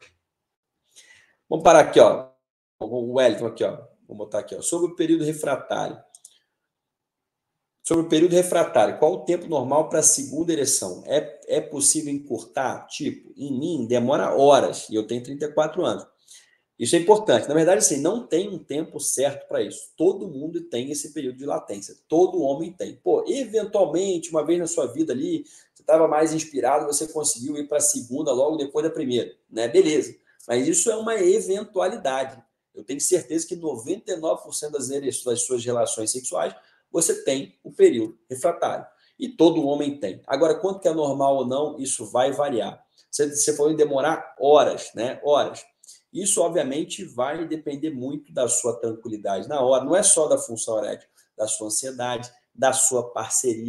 Vamos parar aqui, ó. O Wellington aqui, ó. Vou botar aqui, ó. Sobre o período refratário. Sobre o período refratário, qual o tempo normal para a segunda ereção? É, é possível encurtar? Tipo, em mim demora horas e eu tenho trinta e quatro anos. Isso é importante. Na verdade, assim, não tem um tempo certo para isso. Todo mundo tem esse período de latência. Todo homem tem. Pô, eventualmente, uma vez na sua vida ali, você estava mais inspirado, você conseguiu ir para a segunda logo depois da primeira, né? Beleza. Mas isso é uma eventualidade. Eu tenho certeza que noventa e nove por cento das, das suas relações sexuais você tem o período refratário. E todo homem tem. Agora, quanto que é normal ou não, isso vai variar. Você, você pode demorar horas, né? Horas. Isso, obviamente, vai depender muito da sua tranquilidade na hora. Não é só da função erétil, da sua ansiedade, da sua parceria.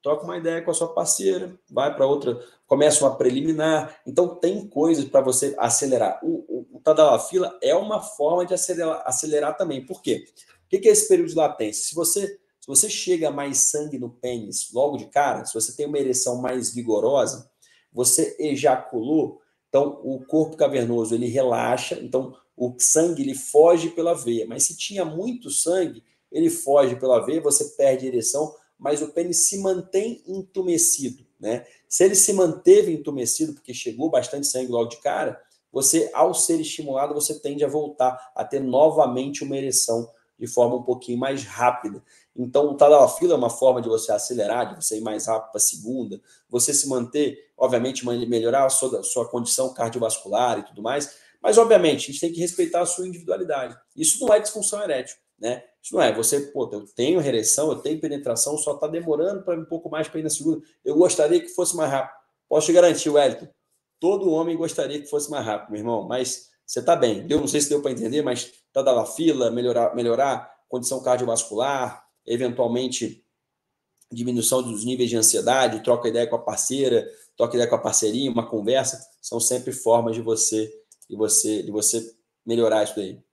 troca uma ideia com a sua parceira, vai para outra, começa uma preliminar. Então, tem coisas para você acelerar. O, o, o Tadalafila é uma forma de acelerar, acelerar também. Por quê? O que é esse período de latência? Se você, se você chega mais sangue no pênis logo de cara, se você tem uma ereção mais vigorosa, você ejaculou, então o corpo cavernoso ele relaxa, então o sangue ele foge pela veia. Mas se tinha muito sangue, ele foge pela veia, você perde a ereção, mas o pênis se mantém entumecido, né? Se ele se manteve entumecido, porque chegou bastante sangue logo de cara, você, ao ser estimulado, você tende a voltar a ter novamente uma ereção de forma um pouquinho mais rápida. Então, o Tadalafila é uma forma de você acelerar, de você ir mais rápido para a segunda, você se manter, obviamente, melhorar a sua, a sua condição cardiovascular e tudo mais, mas, obviamente, a gente tem que respeitar a sua individualidade. Isso não é disfunção erétil, né? Isso não é, você, pô, eu tenho ereção, eu tenho penetração, só está demorando para um pouco mais para ir na segunda. Eu gostaria que fosse mais rápido. Posso te garantir, Wellington, todo homem gostaria que fosse mais rápido, meu irmão, mas você está bem. Eu não sei se deu para entender, mas Tadalafila, melhorar, melhorar condição cardiovascular, eventualmente diminuição dos níveis de ansiedade, troca ideia com a parceira, troca ideia com a parceirinha, uma conversa, são sempre formas de você, de você, de você melhorar isso daí.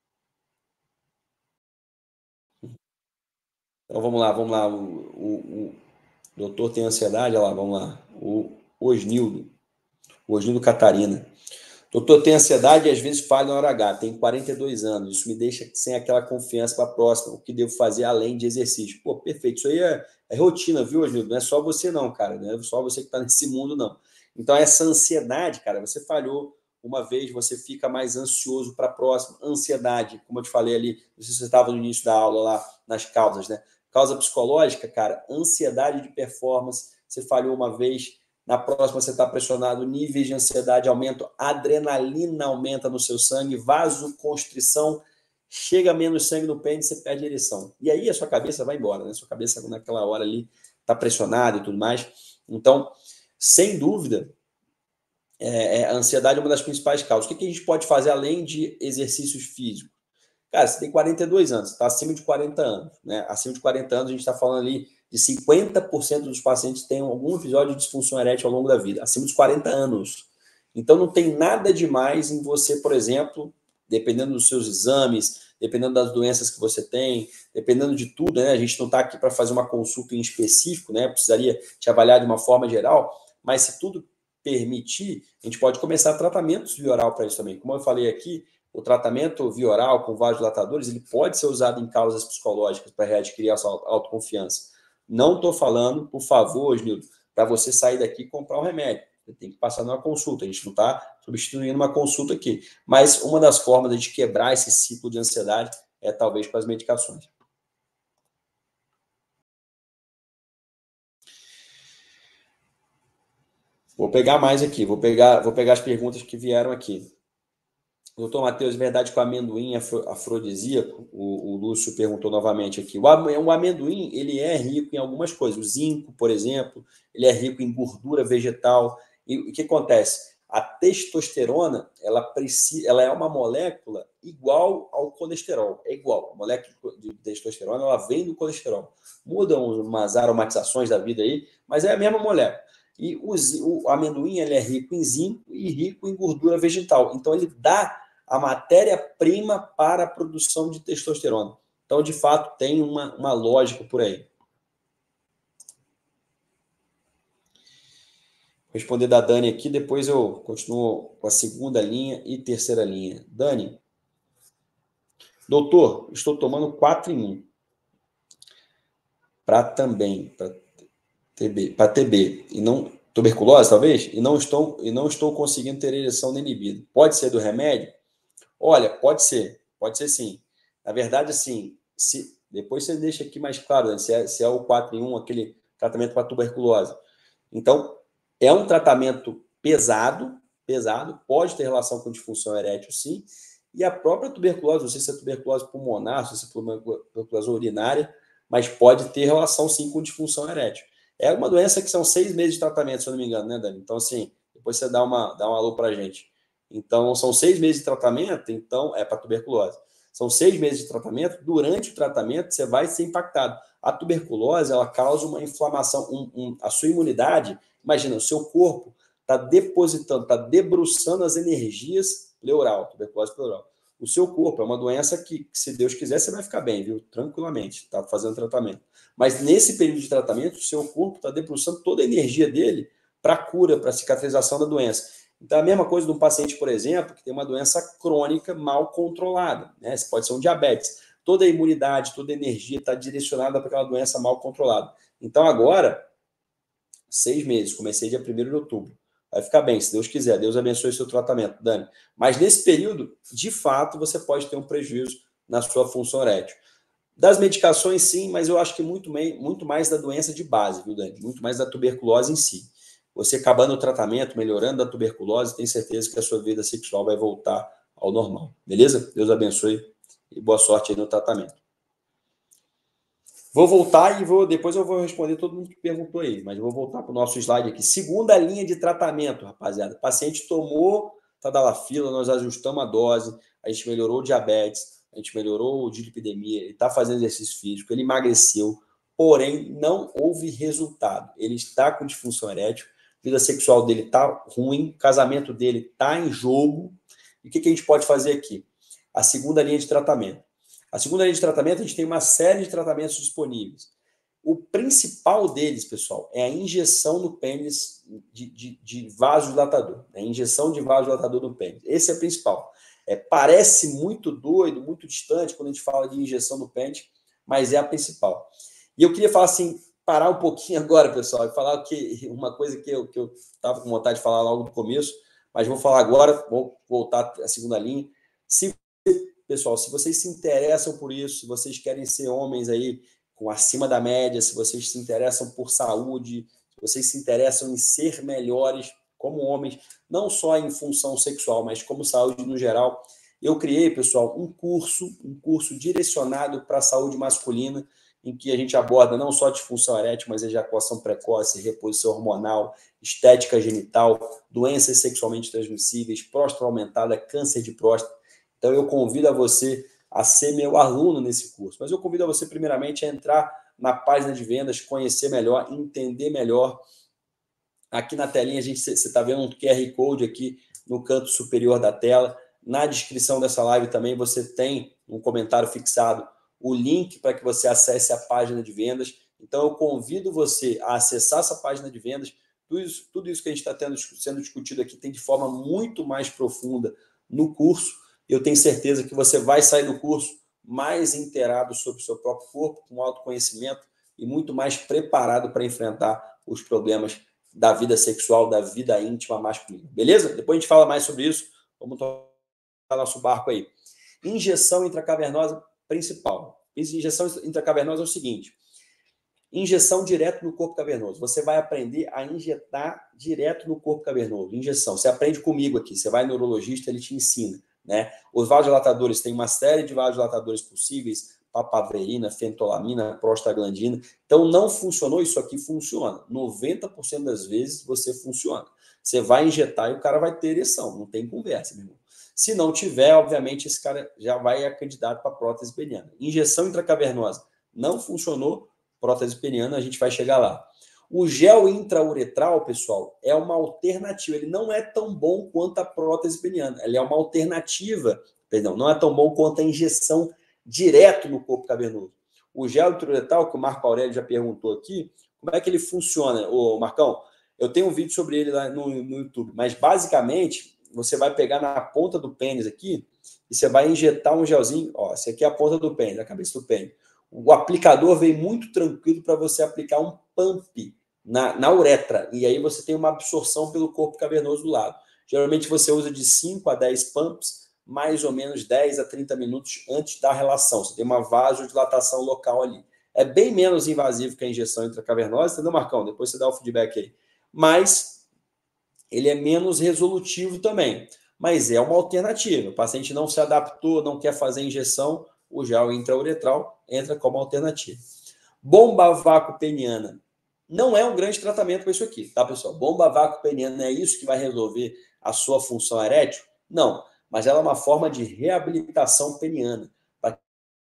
Então vamos lá, vamos lá. O, o, o doutor tem ansiedade, olha lá, vamos lá. O Osnildo, o Osnildo Catarina. Doutor, tem ansiedade e às vezes falha na hora H, tenho quarenta e dois anos, isso me deixa sem aquela confiança para a próxima, o que devo fazer além de exercício? Pô, perfeito, isso aí é, é rotina, viu, Osnildo? Não é só você não, cara, não é só você que está nesse mundo, não. Então essa ansiedade, cara, você falhou uma vez, você fica mais ansioso para a próxima. Ansiedade, como eu te falei ali, não sei se você estava no início da aula lá, nas causas, né? Causa psicológica, cara, ansiedade de performance, você falhou uma vez, na próxima você está pressionado, níveis de ansiedade aumentam, adrenalina aumenta no seu sangue, vasoconstrição, chega menos sangue no pênis, você perde a ereção. E aí a sua cabeça vai embora, né? Sua cabeça naquela hora ali está pressionada e tudo mais. Então, sem dúvida, é, a ansiedade é uma das principais causas. O que a gente pode fazer além de exercícios físicos? Cara, você tem quarenta e dois anos, está acima de quarenta anos, né? Acima de quarenta anos, a gente está falando ali de cinquenta por cento dos pacientes têm algum episódio de disfunção erétil ao longo da vida, acima dos quarenta anos. Então, não tem nada demais em você, por exemplo, dependendo dos seus exames, dependendo das doenças que você tem, dependendo de tudo, né? A gente não está aqui para fazer uma consulta em específico, né? Precisaria te avaliar de uma forma geral, mas se tudo permitir, a gente pode começar tratamentos via oral para isso também. Como eu falei aqui, o tratamento via oral com vasodilatadores, ele pode ser usado em causas psicológicas para readquirir a sua autoconfiança. Não estou falando, por favor, Osnildo, para você sair daqui e comprar um remédio. Você tem que passar numa consulta. A gente não está substituindo uma consulta aqui. Mas uma das formas de quebrar esse ciclo de ansiedade é talvez com as medicações. Vou pegar mais aqui, vou pegar, vou pegar as perguntas que vieram aqui. Doutor Matheus, verdade que o amendoim é afrodisíaco? O, o Lúcio perguntou novamente aqui. O, o amendoim, ele é rico em algumas coisas. O zinco, por exemplo, ele é rico em gordura vegetal. E o que acontece? A testosterona, ela, precisa, ela é uma molécula igual ao colesterol. É igual. A molécula de testosterona, ela vem do colesterol. Mudam umas aromatizações da vida aí, mas é a mesma molécula. E o, o amendoim, ele é rico em zinco e rico em gordura vegetal. Então, ele dá a matéria-prima para a produção de testosterona. Então, de fato, tem uma, uma lógica por aí. Vou responder da Dani aqui, depois eu continuo com a segunda linha e terceira linha. Dani, doutor, estou tomando quatro em um para também, para T B, para T B, e não tuberculose, talvez, e não estou, e não estou conseguindo ter ereção nem libido. Pode ser do remédio? Olha, pode ser, pode ser sim. Na verdade, assim, se, depois você deixa aqui mais claro, né, se, é, se é o quatro em um, aquele tratamento para tuberculose. Então, é um tratamento pesado, pesado, pode ter relação com disfunção erétil, sim, e a própria tuberculose, não sei se é tuberculose pulmonar, se é tuberculose urinária, mas pode ter relação, sim, com disfunção erétil. É uma doença que são seis meses de tratamento, se eu não me engano, né, Dani? Então, assim, depois você dá, uma, dá um alô para a gente. Então, são seis meses de tratamento, então, é para tuberculose. São seis meses de tratamento, durante o tratamento você vai ser impactado. A tuberculose, ela causa uma inflamação, um, um, a sua imunidade, imagina, o seu corpo está depositando, está debruçando as energias pleural, tuberculose pleural. O seu corpo é uma doença que, se Deus quiser, você vai ficar bem, viu? Tranquilamente, está fazendo tratamento. Mas nesse período de tratamento, o seu corpo está debruçando toda a energia dele para a cura, para a cicatrização da doença. Então, a mesma coisa de um paciente, por exemplo, que tem uma doença crônica mal controlada, né? Isso pode ser um diabetes. Toda a imunidade, toda a energia está direcionada para aquela doença mal controlada. Então, agora, seis meses, comecei dia primeiro de outubro. Vai ficar bem, se Deus quiser. Deus abençoe o seu tratamento, Dani. Mas nesse período, de fato, você pode ter um prejuízo na sua função erétil. Das medicações, sim, mas eu acho que muito, mei, muito mais da doença de base, viu, Dani? Muito mais da tuberculose em si. Você acabando o tratamento, melhorando a tuberculose, tem certeza que a sua vida sexual vai voltar ao normal. Beleza? Deus abençoe e boa sorte aí no tratamento. Vou voltar e vou, depois eu vou responder todo mundo que perguntou aí, mas eu vou voltar para o nosso slide aqui. Segunda linha de tratamento, rapaziada. O paciente tomou tadalafila, nós ajustamos a dose, a gente melhorou o diabetes, a gente melhorou o dislipidemia, ele está fazendo exercício físico, ele emagreceu, porém não houve resultado. Ele está com disfunção erétil, a vida sexual dele está ruim, o casamento dele está em jogo. E o que, que a gente pode fazer aqui? A segunda linha de tratamento. A segunda linha de tratamento, a gente tem uma série de tratamentos disponíveis. O principal deles, pessoal, é a injeção no pênis de, de, de vasodilatador. A injeção de vasodilatador no pênis. Esse é o principal. É, parece muito doido, muito distante quando a gente fala de injeção no pênis, mas é a principal. E eu queria falar assim, parar um pouquinho agora, pessoal, e falar que uma coisa que eu que estava com vontade de falar logo no começo, mas vou falar agora, vou voltar à segunda linha. Se Pessoal, se vocês se interessam por isso, se vocês querem ser homens aí com acima da média, se vocês se interessam por saúde, se vocês se interessam em ser melhores como homens, não só em função sexual, mas como saúde no geral, eu criei, pessoal, um curso, um curso direcionado para a saúde masculina, em que a gente aborda não só disfunção erétil, mas ejaculação precoce, reposição hormonal, estética genital, doenças sexualmente transmissíveis, próstata aumentada, câncer de próstata. Então, eu convido a você a ser meu aluno nesse curso. Mas eu convido a você, primeiramente, a entrar na página de vendas, conhecer melhor, entender melhor. Aqui na telinha, a gente, você está vendo um Q R Code aqui no canto superior da tela. Na descrição dessa live também você tem um comentário fixado, o link para que você acesse a página de vendas. Então, eu convido você a acessar essa página de vendas. Tudo isso, tudo isso que a gente está tendo, sendo discutido aqui tem de forma muito mais profunda no curso. Eu tenho certeza que você vai sair do curso mais inteirado sobre o seu próprio corpo, com autoconhecimento e muito mais preparado para enfrentar os problemas da vida sexual, da vida íntima masculina. Beleza? Depois a gente fala mais sobre isso. Vamos tocar nosso barco aí. Injeção intracavernosa principal. Injeção intracavernosa é o seguinte: injeção direto no corpo cavernoso. Você vai aprender a injetar direto no corpo cavernoso. Injeção. Você aprende comigo aqui. Você vai no neurologista, ele te ensina. Né? Os vasodilatadores têm uma série de vasodilatadores possíveis, papaverina, fentolamina, prostaglandina. Então, não funcionou, isso aqui funciona. noventa por cento das vezes você funciona. Você vai injetar e o cara vai ter ereção, não tem conversa, meu irmão. Se não tiver, obviamente, esse cara já vai a candidato para prótese peniana. Injeção intracavernosa não funcionou, prótese peniana, a gente vai chegar lá. O gel intrauretral, pessoal, é uma alternativa. Ele não é tão bom quanto a prótese peniana. Ele é uma alternativa, perdão, não é tão bom quanto a injeção direto no corpo cavernoso. O gel intrauretral, que o Marco Aurélio já perguntou aqui, como é que ele funciona, ô Marcão? Eu tenho um vídeo sobre ele lá no, no YouTube, mas basicamente você vai pegar na ponta do pênis aqui e você vai injetar um gelzinho. Ó, essa aqui é a ponta do pênis, a cabeça do pênis. O aplicador vem muito tranquilo para você aplicar um pump na, na uretra. E aí você tem uma absorção pelo corpo cavernoso do lado. Geralmente você usa de cinco a dez pumps, mais ou menos dez a trinta minutos antes da relação. Você tem uma vasodilatação local ali. É bem menos invasivo que a injeção intracavernosa, entendeu, Marcão? Depois você dá o feedback aí. Mas ele é menos resolutivo também. Mas é uma alternativa. O paciente não se adaptou, não quer fazer injeção, o gel intrauretral entra como alternativa. Bomba vácuo peniana não é um grande tratamento para isso aqui, tá, pessoal? Bomba vácuo peniana não é isso que vai resolver a sua função erétil? Não, mas ela é uma forma de reabilitação peniana, para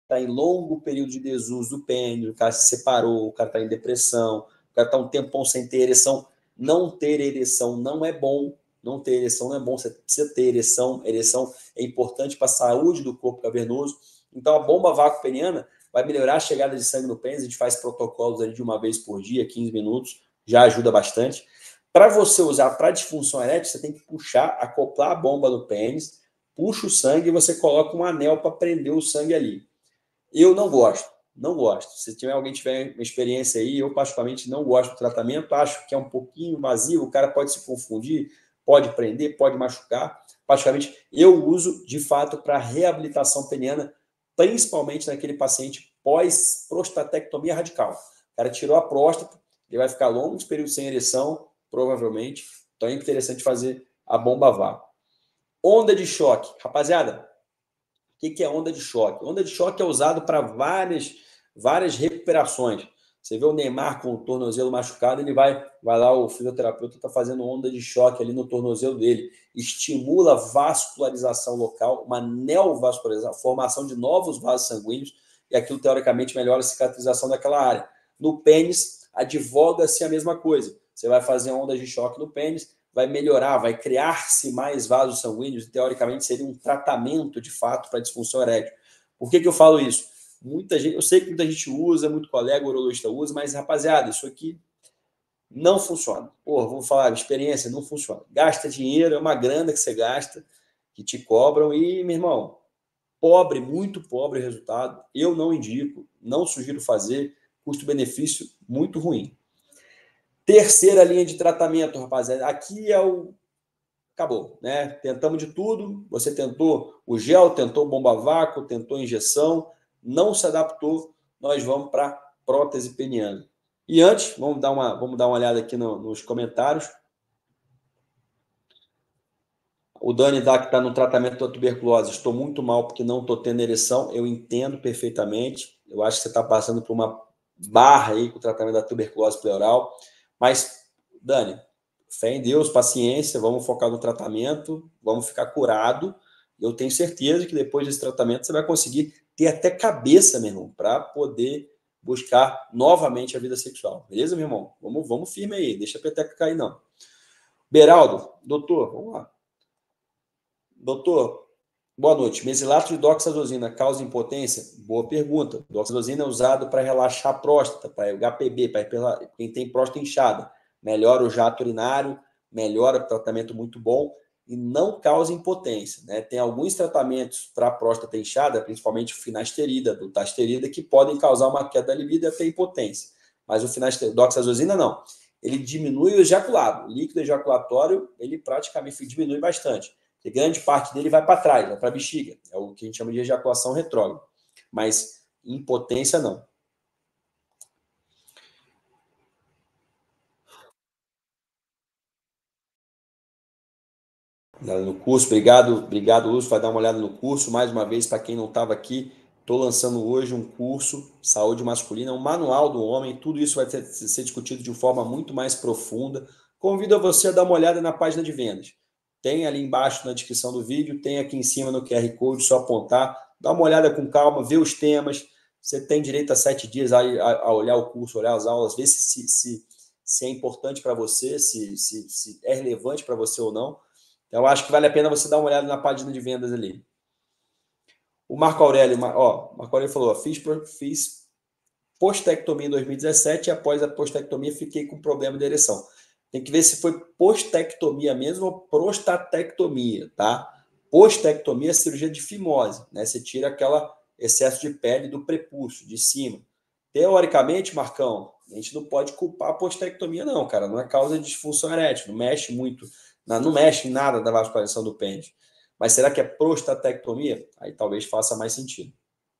está em longo período de desuso do pênis, o cara se separou, o cara está em depressão, o cara está um tempão sem ter ereção. Não ter ereção não é bom. Não ter ereção não é bom. Você precisa ter ereção. Ereção é importante para a saúde do corpo cavernoso. Então, a bomba vácuo peniana vai melhorar a chegada de sangue no pênis. A gente faz protocolos ali de uma vez por dia, quinze minutos. Já ajuda bastante. Para você usar para disfunção erétil, você tem que puxar, acoplar a bomba no pênis, puxa o sangue e você coloca um anel para prender o sangue ali. Eu não gosto, não gosto. Se tiver alguém tiver uma experiência aí, eu particularmente não gosto do tratamento, acho que é um pouquinho invasivo, o cara pode se confundir, pode prender, pode machucar. Particularmente, eu uso, de fato, para reabilitação peniana, principalmente naquele paciente pós-prostatectomia radical. O cara tirou a próstata, ele vai ficar longos períodos sem ereção, provavelmente. Então é interessante fazer a bomba vácuo. Onda de choque. Rapaziada, o que é onda de choque? Onda de choque é usado para várias, várias recuperações. Você vê o Neymar com o tornozelo machucado, ele vai, vai lá, o fisioterapeuta está fazendo onda de choque ali no tornozelo dele. Estimula vascularização local, uma neovascularização, formação de novos vasos sanguíneos, e aquilo, teoricamente, melhora a cicatrização daquela área. No pênis, advoga-se a mesma coisa. Você vai fazer ondas de choque no pênis, vai melhorar, vai criar-se mais vasos sanguíneos, e teoricamente seria um tratamento de fato para disfunção erétil. Por que que eu falo isso? Muita gente, eu sei que muita gente usa, muito colega urologista usa, mas rapaziada, isso aqui não funciona. Pô, vou falar, experiência não funciona. Gasta dinheiro, é uma grana que você gasta, que te cobram, e, meu irmão, pobre, muito pobre o resultado. Eu não indico, não sugiro fazer, custo-benefício muito ruim. Terceira linha de tratamento, rapaziada. Aqui é o... Acabou, né? Tentamos de tudo. Você tentou o gel, tentou bomba vácuo, tentou injeção. Não se adaptou. Nós vamos para prótese peniana. E antes, vamos dar uma, vamos dar uma olhada aqui no, nos comentários. O Dani dá que está no tratamento da tuberculose. Estou muito mal porque não estou tendo ereção. Eu entendo perfeitamente. Eu acho que você está passando por uma barra aí com o tratamento da tuberculose pleural. Mas, Dani, fé em Deus, paciência, vamos focar no tratamento, vamos ficar curado. Eu tenho certeza que depois desse tratamento você vai conseguir ter até cabeça, meu irmão, para poder buscar novamente a vida sexual. Beleza, meu irmão? Vamos, vamos firme aí, deixa a peteca cair, não. Beraldo, doutor, vamos lá. Doutor, boa noite. Mesilato de doxazosina causa impotência? Boa pergunta. Doxazosina é usado para relaxar a próstata, para o H P B, para quem tem próstata inchada. Melhora o jato urinário, melhora o tratamento muito bom e não causa impotência, né? Tem alguns tratamentos para a próstata inchada, principalmente o finasterida, dutasterida, que podem causar uma queda da libido e até impotência. Mas o finasterida, doxazosina não. Ele diminui o ejaculado. O líquido ejaculatório, ele praticamente diminui bastante. Porque grande parte dele vai para trás, vai para a bexiga. É o que a gente chama de ejaculação retrógrada. Mas impotência, não. No curso, obrigado, obrigado, Lúcio, vai dar uma olhada no curso. Mais uma vez, para quem não estava aqui, estou lançando hoje um curso, Saúde Masculina, um manual do homem. Tudo isso vai ter, ser discutido de forma muito mais profunda. Convido a você a dar uma olhada na página de vendas. Tem ali embaixo na descrição do vídeo, tem aqui em cima no Q R Code, só apontar, dá uma olhada com calma, vê os temas. Você tem direito a sete dias a, a, a olhar o curso, olhar as aulas, ver se, se, se, se é importante para você, se, se, se é relevante para você ou não. Então, eu acho que vale a pena você dar uma olhada na página de vendas ali. O Marco Aurélio, ó, Marco Aurélio falou, ó, fiz, fiz postectomia em dois mil e dezessete e após a postectomia fiquei com problema de ereção. Tem que ver se foi postectomia mesmo ou prostatectomia, tá? Postectomia é cirurgia de fimose, né? Você tira aquela excesso de pele do prepúcio, de cima. Teoricamente, Marcão, a gente não pode culpar a postectomia, não, cara. Não é causa de disfunção erétil, não mexe muito, não mexe em nada da vascularização do pênis. Mas será que é prostatectomia? Aí talvez faça mais sentido.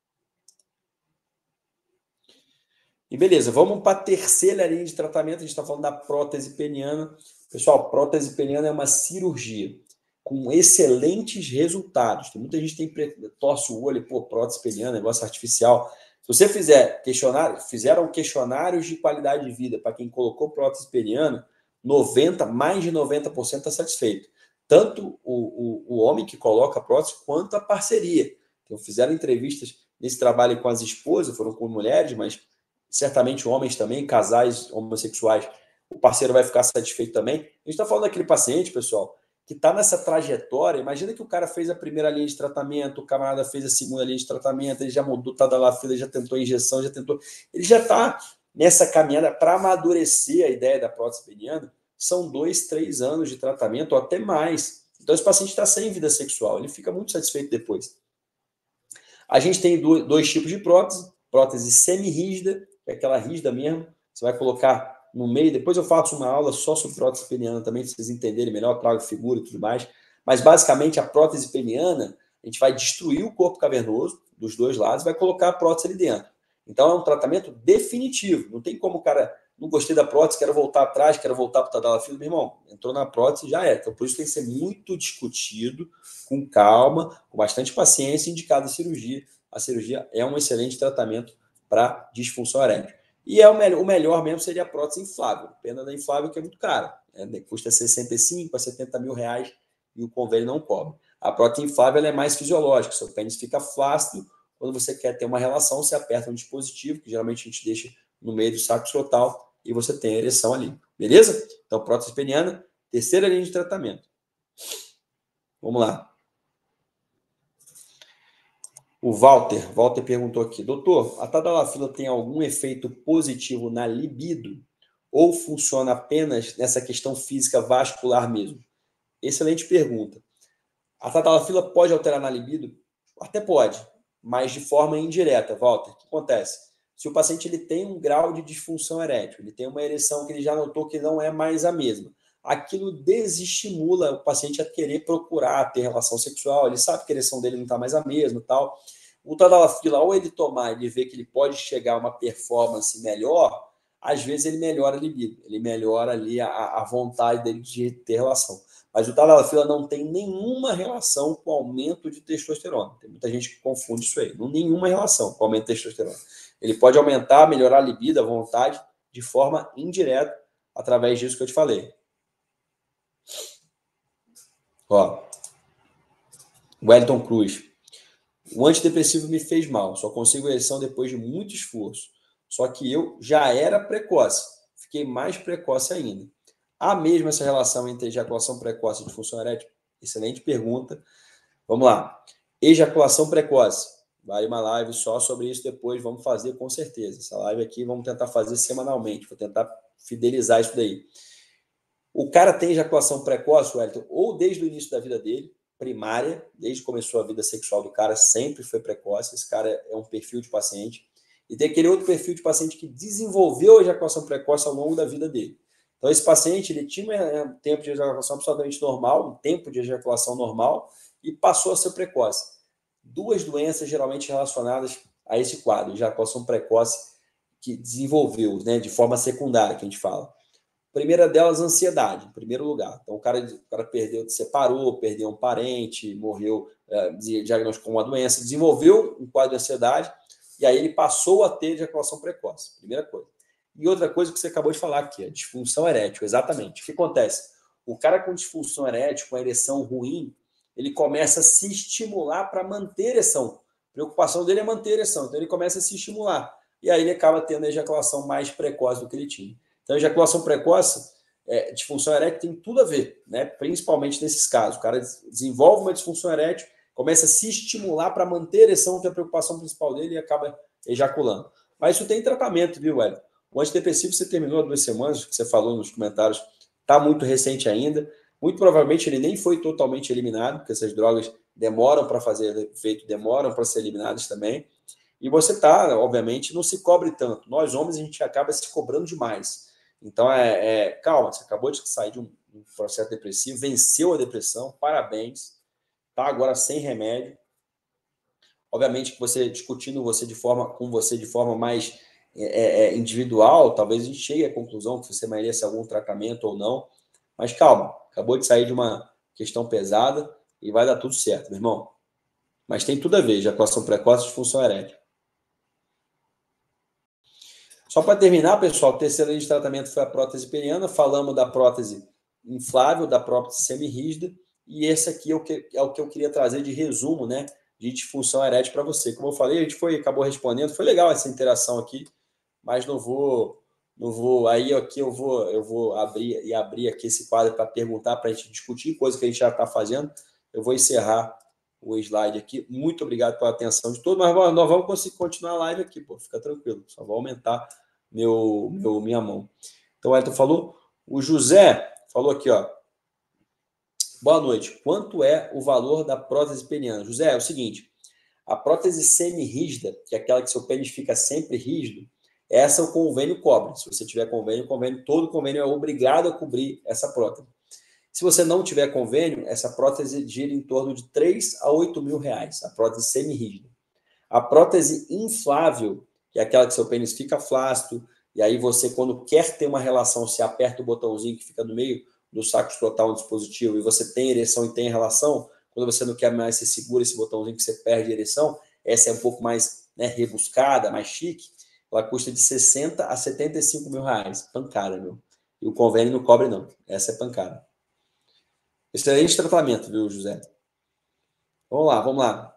E beleza, vamos para a terceira linha de tratamento. A gente está falando da prótese peniana. Pessoal, prótese peniana é uma cirurgia com excelentes resultados. Tem muita gente que tem, torce o olho, pô, prótese peniana, negócio artificial. Se você fizer questionário, fizeram questionários de qualidade de vida para quem colocou prótese peniana, noventa, mais de noventa por cento está satisfeito. Tanto o, o, o homem que coloca a prótese quanto a parceria. Então, fizeram entrevistas nesse trabalho com as esposas, foram com mulheres, mas certamente homens também, casais homossexuais, o parceiro vai ficar satisfeito também. A gente está falando daquele paciente, pessoal, que está nessa trajetória. Imagina que o cara fez a primeira linha de tratamento, o camarada fez a segunda linha de tratamento, ele já mudou tadalafila, já tentou injeção, já tentou... Ele já está nessa caminhada para amadurecer a ideia da prótese peniana. São dois, três anos de tratamento, ou até mais. Então, esse paciente está sem vida sexual, ele fica muito satisfeito depois. A gente tem dois tipos de prótese, prótese semi-rígida, que é aquela rígida mesmo, você vai colocar no meio, depois eu faço uma aula só sobre prótese peniana também, para vocês entenderem melhor, trago figura e tudo mais, mas basicamente a prótese peniana, a gente vai destruir o corpo cavernoso dos dois lados e vai colocar a prótese ali dentro. Então é um tratamento definitivo, não tem como o cara, não gostei da prótese, quero voltar atrás, quero voltar para o tadalafila, meu irmão, entrou na prótese, já é. Então por isso tem que ser muito discutido, com calma, com bastante paciência, indicado a cirurgia. A cirurgia é um excelente tratamento para disfunção erétil. E é o, melhor, o melhor mesmo seria a prótese inflável. Pena da inflável que é muito cara. Né? Custa sessenta e cinco a setenta mil reais e o convênio não cobre. A prótese inflável é mais fisiológica. Seu pênis fica flácido. Quando você quer ter uma relação, você aperta um dispositivo, que geralmente a gente deixa no meio do saco escrotal, e você tem a ereção ali. Beleza? Então, prótese peniana, terceira linha de tratamento. Vamos lá. O Walter, Walter perguntou aqui, doutor, a tadalafila tem algum efeito positivo na libido ou funciona apenas nessa questão física vascular mesmo? Excelente pergunta. A tadalafila pode alterar na libido? Até pode, mas de forma indireta, Walter. O que acontece? Se o paciente ele tem um grau de disfunção erétil, ele tem uma ereção que ele já notou que não é mais a mesma, aquilo desestimula o paciente a querer procurar ter relação sexual, ele sabe que a ereção dele não está mais a mesma e tal. O tadalafila, ao ele tomar, ele vê que ele pode chegar a uma performance melhor, às vezes ele melhora a libido, ele melhora ali a, a vontade dele de ter relação. Mas o tadalafila não tem nenhuma relação com o aumento de testosterona. Tem muita gente que confunde isso aí. Não nenhuma relação com o aumento de testosterona. Ele pode aumentar, melhorar a libido, a vontade, de forma indireta, através disso que eu te falei. Ó, Wellington Cruz. O antidepressivo me fez mal, só consigo ereção depois de muito esforço. Só que eu já era precoce, fiquei mais precoce ainda. Há mesmo essa relação entre ejaculação precoce e disfunção erétil? Excelente pergunta. Vamos lá. Ejaculação precoce. Vale uma live só sobre isso depois, vamos fazer com certeza. Essa live aqui vamos tentar fazer semanalmente, vou tentar fidelizar isso daí. O cara tem ejaculação precoce, Wellington, ou desde o início da vida dele, primária, desde que começou a vida sexual do cara, sempre foi precoce. Esse cara é um perfil de paciente. E tem aquele outro perfil de paciente que desenvolveu a ejaculação precoce ao longo da vida dele. Então, esse paciente, ele tinha um tempo de ejaculação absolutamente normal, um tempo de ejaculação normal, e passou a ser precoce. Duas doenças geralmente relacionadas a esse quadro, ejaculação precoce, que desenvolveu, né, de forma secundária, que a gente fala. A primeira delas, ansiedade, em primeiro lugar. Então, o cara, o cara perdeu, separou, perdeu um parente, morreu, é, diagnosticou uma doença, desenvolveu um quadro de ansiedade, e aí ele passou a ter ejaculação precoce, primeira coisa. E outra coisa que você acabou de falar aqui, a disfunção erétil, exatamente. O que acontece? O cara com disfunção erétil, com a ereção ruim, ele começa a se estimular para manter a ereção. A preocupação dele é manter a ereção, então ele começa a se estimular. E aí ele acaba tendo a ejaculação mais precoce do que ele tinha. Então, a ejaculação precoce, é, disfunção erétil tem tudo a ver, né? Principalmente nesses casos. O cara desenvolve uma disfunção erétil, começa a se estimular para manter a ereção, que é a preocupação principal dele, e acaba ejaculando. Mas isso tem tratamento, viu, Hélio? O antidepressivo você terminou há duas semanas, que você falou nos comentários, está muito recente ainda. Muito provavelmente ele nem foi totalmente eliminado, porque essas drogas demoram para fazer efeito, demoram para ser eliminadas também. E você está, obviamente, não se cobre tanto. Nós, homens, a gente acaba se cobrando demais. Então, é, é, calma, você acabou de sair de um, um processo depressivo, venceu a depressão, parabéns, está agora sem remédio. Obviamente que você, discutindo você de forma, com você de forma mais é, é, individual, talvez a gente chegue à conclusão que você merece algum tratamento ou não. Mas calma, acabou de sair de uma questão pesada e vai dar tudo certo, meu irmão. Mas tem tudo a ver, ejaculação precoce e disfunção erétil. Só para terminar, pessoal, a terceira linha de tratamento foi a prótese peniana. Falamos da prótese inflável, da prótese semi-rígida. E esse aqui é o, que, é o que eu queria trazer de resumo, né? de disfunção erétil para você. Como eu falei, a gente foi, acabou respondendo, foi legal essa interação aqui, mas não vou, não vou, aí aqui eu vou, eu vou abrir e abrir aqui esse quadro para perguntar, para a gente discutir, coisa que a gente já está fazendo. Eu vou encerrar o slide aqui. Muito obrigado pela atenção de todos, mas nós vamos conseguir continuar a live aqui, pô, fica tranquilo, só vou aumentar meu, meu, minha mão. Então, o Elton falou, o José falou aqui, ó, boa noite, quanto é o valor da prótese peniana? José, é o seguinte, a prótese semi-rígida, que é aquela que seu pênis fica sempre rígido, essa o convênio cobre. Se você tiver convênio, convênio, todo convênio é obrigado a cobrir essa prótese. Se você não tiver convênio, essa prótese gira em torno de três a oito mil reais, a prótese semi-rígida. A prótese inflável, que é aquela que seu pênis fica flácido, e aí você, quando quer ter uma relação, você aperta o botãozinho que fica no meio do saco escrotal no dispositivo, e você tem ereção e tem relação, quando você não quer mais, você segura esse botãozinho que você perde a ereção, essa é um pouco mais, né, rebuscada, mais chique, ela custa de sessenta a setenta e cinco mil reais, pancada, meu. E o convênio não cobre, não. Essa é pancada. Excelente tratamento, viu, José? Vamos lá, vamos lá.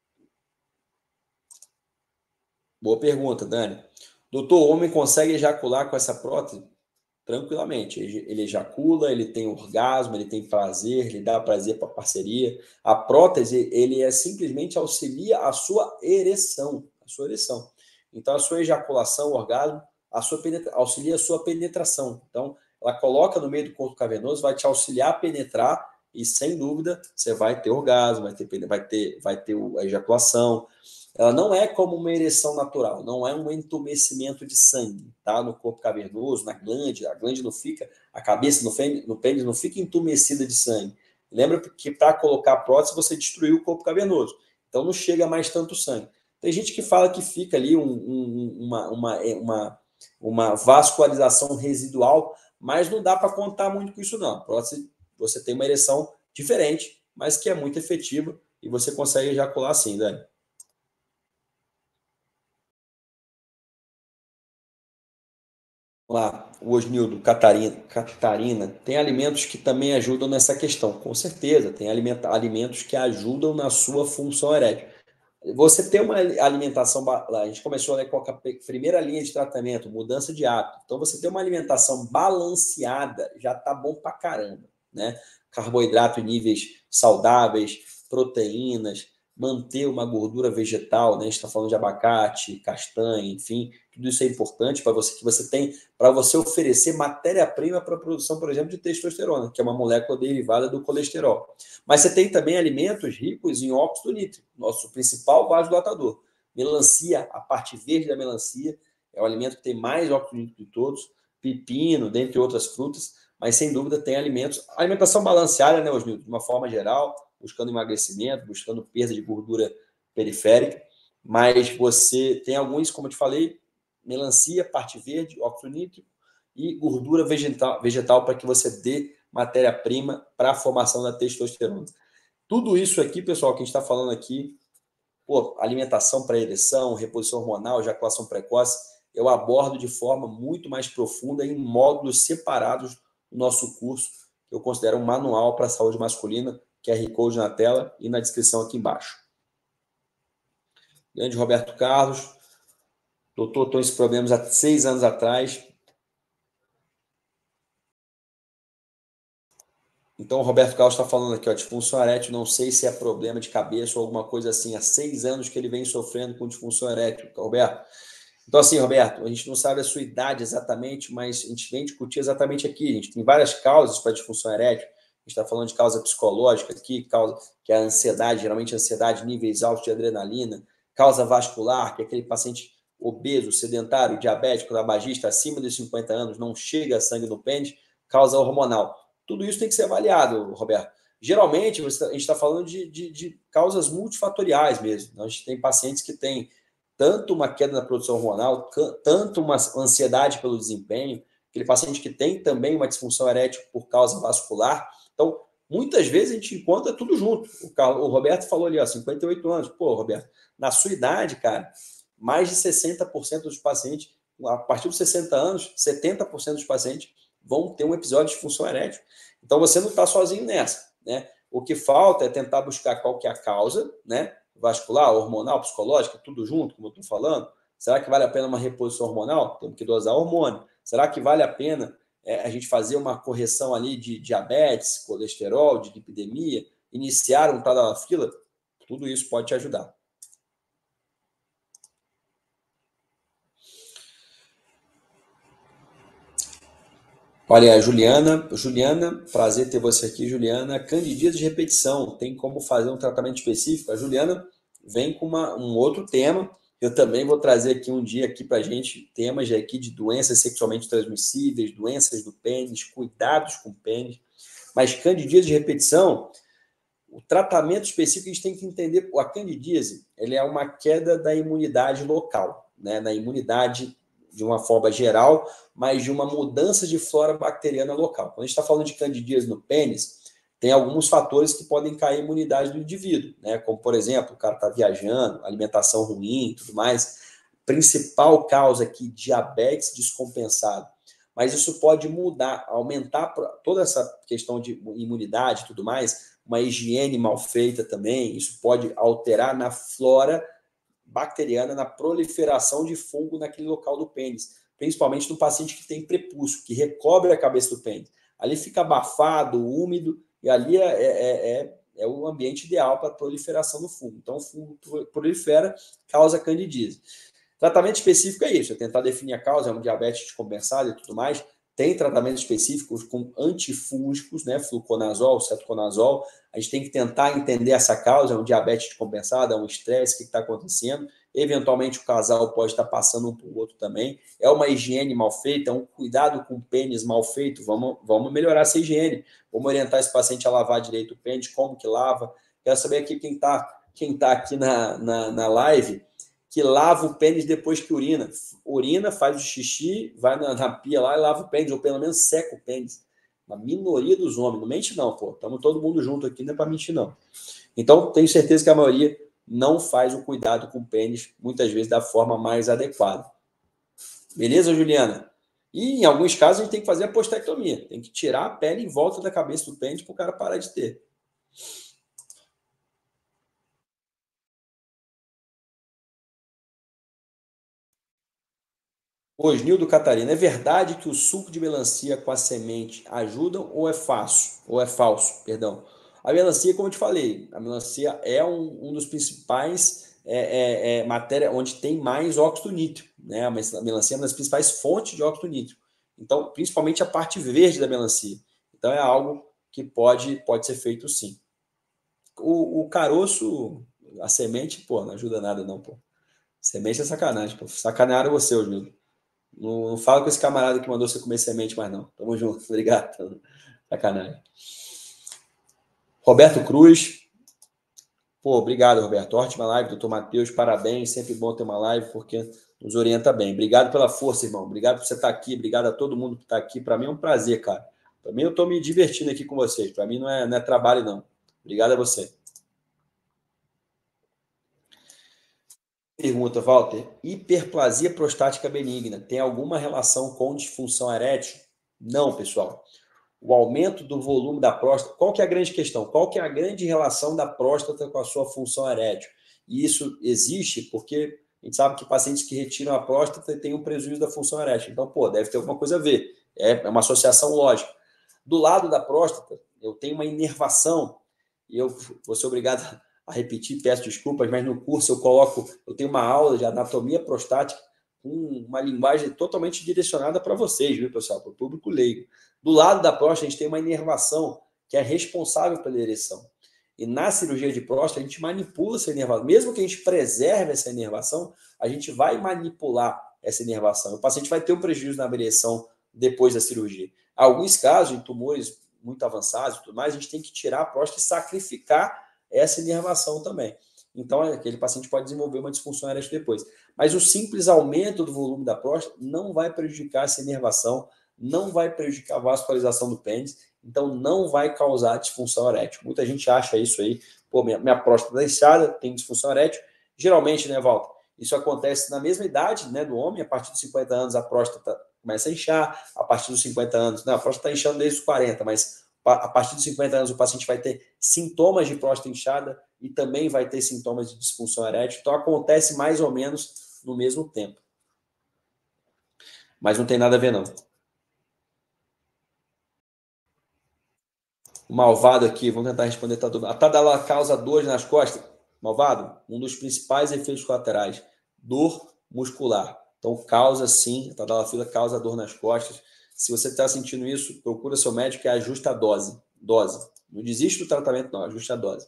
Boa pergunta, Dani. Doutor, o homem consegue ejacular com essa prótese? Tranquilamente. Ele ejacula, ele tem orgasmo, ele tem prazer, ele dá prazer para a parceria. A prótese, ele é simplesmente auxilia a sua ereção, a sua ereção. Então, a sua ejaculação, o orgasmo, a sua penetra... auxilia a sua penetração. Então, ela coloca no meio do corpo cavernoso, vai te auxiliar a penetrar e, sem dúvida, você vai ter orgasmo, vai ter, vai ter, vai ter a ejaculação. Ela não é como uma ereção natural, não é um entumecimento de sangue, tá? No corpo cavernoso, na glande, a glande não fica, a cabeça no pênis, no pênis não fica entumecida de sangue. Lembra que para colocar a prótese você destruiu o corpo cavernoso, então não chega mais tanto sangue. Tem gente que fala que fica ali um, um, uma, uma, uma, uma vascularização residual, mas não dá para contar muito com isso não. A prótese, você tem uma ereção diferente, mas que é muito efetiva e você consegue ejacular assim, Dani. Lá, o Osnildo, Catarina, Catarina, tem alimentos que também ajudam nessa questão, com certeza, tem alimentos que ajudam na sua função erétil. Você tem uma alimentação, a gente começou né, com a primeira linha de tratamento, mudança de hábito, então você tem uma alimentação balanceada, já tá bom pra caramba, né? Carboidrato em níveis saudáveis, proteínas, manter uma gordura vegetal, né? A gente está falando de abacate, castanha, enfim, tudo isso é importante para você, que você tem, para você oferecer matéria-prima para a produção, por exemplo, de testosterona, que é uma molécula derivada do colesterol. Mas você tem também alimentos ricos em óxido nítrico, nosso principal vasodilatador. Melancia, a parte verde da melancia, é o alimento que tem mais óxido nítrico de todos, pepino, dentre outras frutas, mas sem dúvida tem alimentos, alimentação balanceada, né, Osnildo, de uma forma geral, buscando emagrecimento, buscando perda de gordura periférica, mas você tem alguns, como eu te falei, melancia, parte verde, óxido nítrico e gordura vegetal, vegetal para que você dê matéria-prima para a formação da testosterona. Tudo isso aqui, pessoal, que a gente está falando aqui, pô, alimentação para ereção, reposição hormonal, ejaculação precoce, eu abordo de forma muito mais profunda em módulos separados no nosso curso, que eu considero um manual para a saúde masculina, Q R Code na tela e na descrição aqui embaixo. Grande Roberto Carlos. Doutor, estou com esses problemas há seis anos atrás. Então, o Roberto Carlos está falando aqui, ó, disfunção erétil, não sei se é problema de cabeça ou alguma coisa assim. Há seis anos que ele vem sofrendo com disfunção erétil, Roberto. Então, assim, Roberto, a gente não sabe a sua idade exatamente, mas a gente vem discutir exatamente aqui. A gente tem várias causas para disfunção erétil. A gente está falando de causa psicológica aqui, causa, que é a ansiedade, geralmente ansiedade, níveis altos de adrenalina, causa vascular, que é aquele paciente obeso, sedentário, diabético, tabagista, acima de cinquenta anos, não chega sangue no pênis, causa hormonal. Tudo isso tem que ser avaliado, Roberto. Geralmente, a gente está falando de, de, de causas multifatoriais mesmo. A gente tem pacientes que têm tanto uma queda na produção hormonal, tanto uma ansiedade pelo desempenho, aquele paciente que tem também uma disfunção erétil por causa vascular. Então, muitas vezes a gente encontra tudo junto. O, Carlos, o Roberto falou ali, ó, cinquenta e oito anos. Pô, Roberto, na sua idade, cara, mais de sessenta por cento dos pacientes, a partir dos sessenta anos, setenta por cento dos pacientes vão ter um episódio de disfunção erétil. Então, você não está sozinho nessa, né? O que falta é tentar buscar qual que é a causa, né? vascular, hormonal, psicológica, tudo junto, como eu estou falando? Será que vale a pena uma reposição hormonal? Temos que dosar hormônio. Será que vale a pena é, a gente fazer uma correção ali de diabetes, colesterol, de lipidemia, iniciar um tadalafila? Tudo isso pode te ajudar. Olha, a Juliana, Juliana, prazer ter você aqui, Juliana. Candidíase de repetição, tem como fazer um tratamento específico? A Juliana vem com uma, um outro tema. Eu também vou trazer aqui um dia aqui para a gente temas aqui de doenças sexualmente transmissíveis, doenças do pênis, cuidados com o pênis. Mas candidíase de repetição, o tratamento específico a gente tem que entender. A candidíase, ele é uma queda da imunidade local, né? Na imunidade de uma forma geral, mas de uma mudança de flora bacteriana local. Quando a gente está falando de candidíase no pênis, tem alguns fatores que podem cair a imunidade do indivíduo, né? Como, por exemplo, o cara está viajando, alimentação ruim e tudo mais. Principal causa aqui, diabetes descompensado. Mas isso pode mudar, aumentar toda essa questão de imunidade e tudo mais, uma higiene mal feita também, isso pode alterar na flora bacteriana, na proliferação de fungo naquele local do pênis, principalmente no paciente que tem prepúcio, que recobre a cabeça do pênis. Ali fica abafado, úmido, e ali é, é, é, é o ambiente ideal para a proliferação do fungo. Então, o fungo prolifera, causa candidíase. Tratamento específico é isso, é tentar definir a causa, é um diabetes descompensado e tudo mais. Tem tratamentos específicos com antifúngicos, né, fluconazol, cetoconazol. A gente tem que tentar entender essa causa, é um diabetes descompensado, é um estresse, o que está acontecendo. Eventualmente o casal pode estar passando um para o outro também. É uma higiene mal feita, é um cuidado com o pênis mal feito. Vamos, vamos melhorar essa higiene. Vamos orientar esse paciente a lavar direito o pênis, como que lava. Quero saber aqui quem está quem tá aqui na, na, na live, que lava o pênis depois que urina. Urina, faz o xixi, vai na, na pia lá e lava o pênis, ou pelo menos seca o pênis. A minoria dos homens, não mente não, pô. Estamos todo mundo junto aqui, não é para mentir não. Então, tenho certeza que a maioria não faz o cuidado com o pênis, muitas vezes da forma mais adequada. Beleza, Juliana? E em alguns casos a gente tem que fazer a postectomia. Tem que tirar a pele em volta da cabeça do pênis para o cara parar de ter. Osnildo Catarina, é verdade que o suco de melancia com a semente ajudam ou é fácil? Ou é falso, perdão. A melancia, como eu te falei, a melancia é um, um dos principais é, é, é, matéria onde tem mais óxido nítrico, né? A melancia é uma das principais fontes de óxido nítrico. Então, principalmente a parte verde da melancia. Então, é algo que pode, pode ser feito sim. O, o caroço, a semente, pô, não ajuda nada não, pô. Semente é sacanagem, pô. Sacanearam você, Osnildo. Não, não fala com esse camarada que mandou você comer semente mais não. Tamo junto, obrigado. Sacanagem. Roberto Cruz. Pô, obrigado, Roberto. Ótima live, doutor Matheus. Parabéns. Sempre bom ter uma live porque nos orienta bem. Obrigado pela força, irmão. Obrigado por você estar aqui. Obrigado a todo mundo que está aqui. Para mim é um prazer, cara. Para mim eu estou me divertindo aqui com vocês. Para mim não é, não é trabalho, não. Obrigado a você. Pergunta, Walter. Hiperplasia prostática benigna tem alguma relação com disfunção erétil? Não, pessoal. O aumento do volume da próstata, qual que é a grande questão? Qual que é a grande relação da próstata com a sua função erétil? E isso existe porque a gente sabe que pacientes que retiram a próstata têm um prejuízo da função erétil. Então, pô, deve ter alguma coisa a ver. É uma associação lógica. Do lado da próstata, eu tenho uma inervação, e eu vou ser obrigado a repetir, peço desculpas, mas no curso eu coloco, eu tenho uma aula de anatomia prostática com uma linguagem totalmente direcionada para vocês, viu, pessoal? Para o público leigo. Do lado da próstata, a gente tem uma inervação que é responsável pela ereção. E na cirurgia de próstata, a gente manipula essa inervação. Mesmo que a gente preserve essa inervação, a gente vai manipular essa inervação. O paciente vai ter um prejuízo na ereção depois da cirurgia. Em alguns casos, em tumores muito avançados e tudo mais, a gente tem que tirar a próstata e sacrificar essa inervação também. Então, aquele paciente pode desenvolver uma disfunção erétil depois. Mas o simples aumento do volume da próstata não vai prejudicar essa inervação, não vai prejudicar a vascularização do pênis, então não vai causar disfunção erétil. Muita gente acha isso aí, pô, minha, minha próstata está inchada, tem disfunção erétil. Geralmente, né, Walter, isso acontece na mesma idade, né, do homem, a partir dos cinquenta anos a próstata começa a inchar, a partir dos cinquenta anos, não, a próstata está inchando desde os quarenta, mas a partir dos cinquenta anos o paciente vai ter sintomas de próstata inchada, e também vai ter sintomas de disfunção erétil. Então, acontece mais ou menos no mesmo tempo. Mas não tem nada a ver, não. O malvado aqui, vamos tentar responder. A Tadalafila causa dor nas costas? Malvado, um dos principais efeitos colaterais, dor muscular. Então, causa sim, a Tadalafila causa dor nas costas. Se você está sentindo isso, procura seu médico e ajusta a dose. Dose. Não desiste do tratamento, não, ajuste a dose.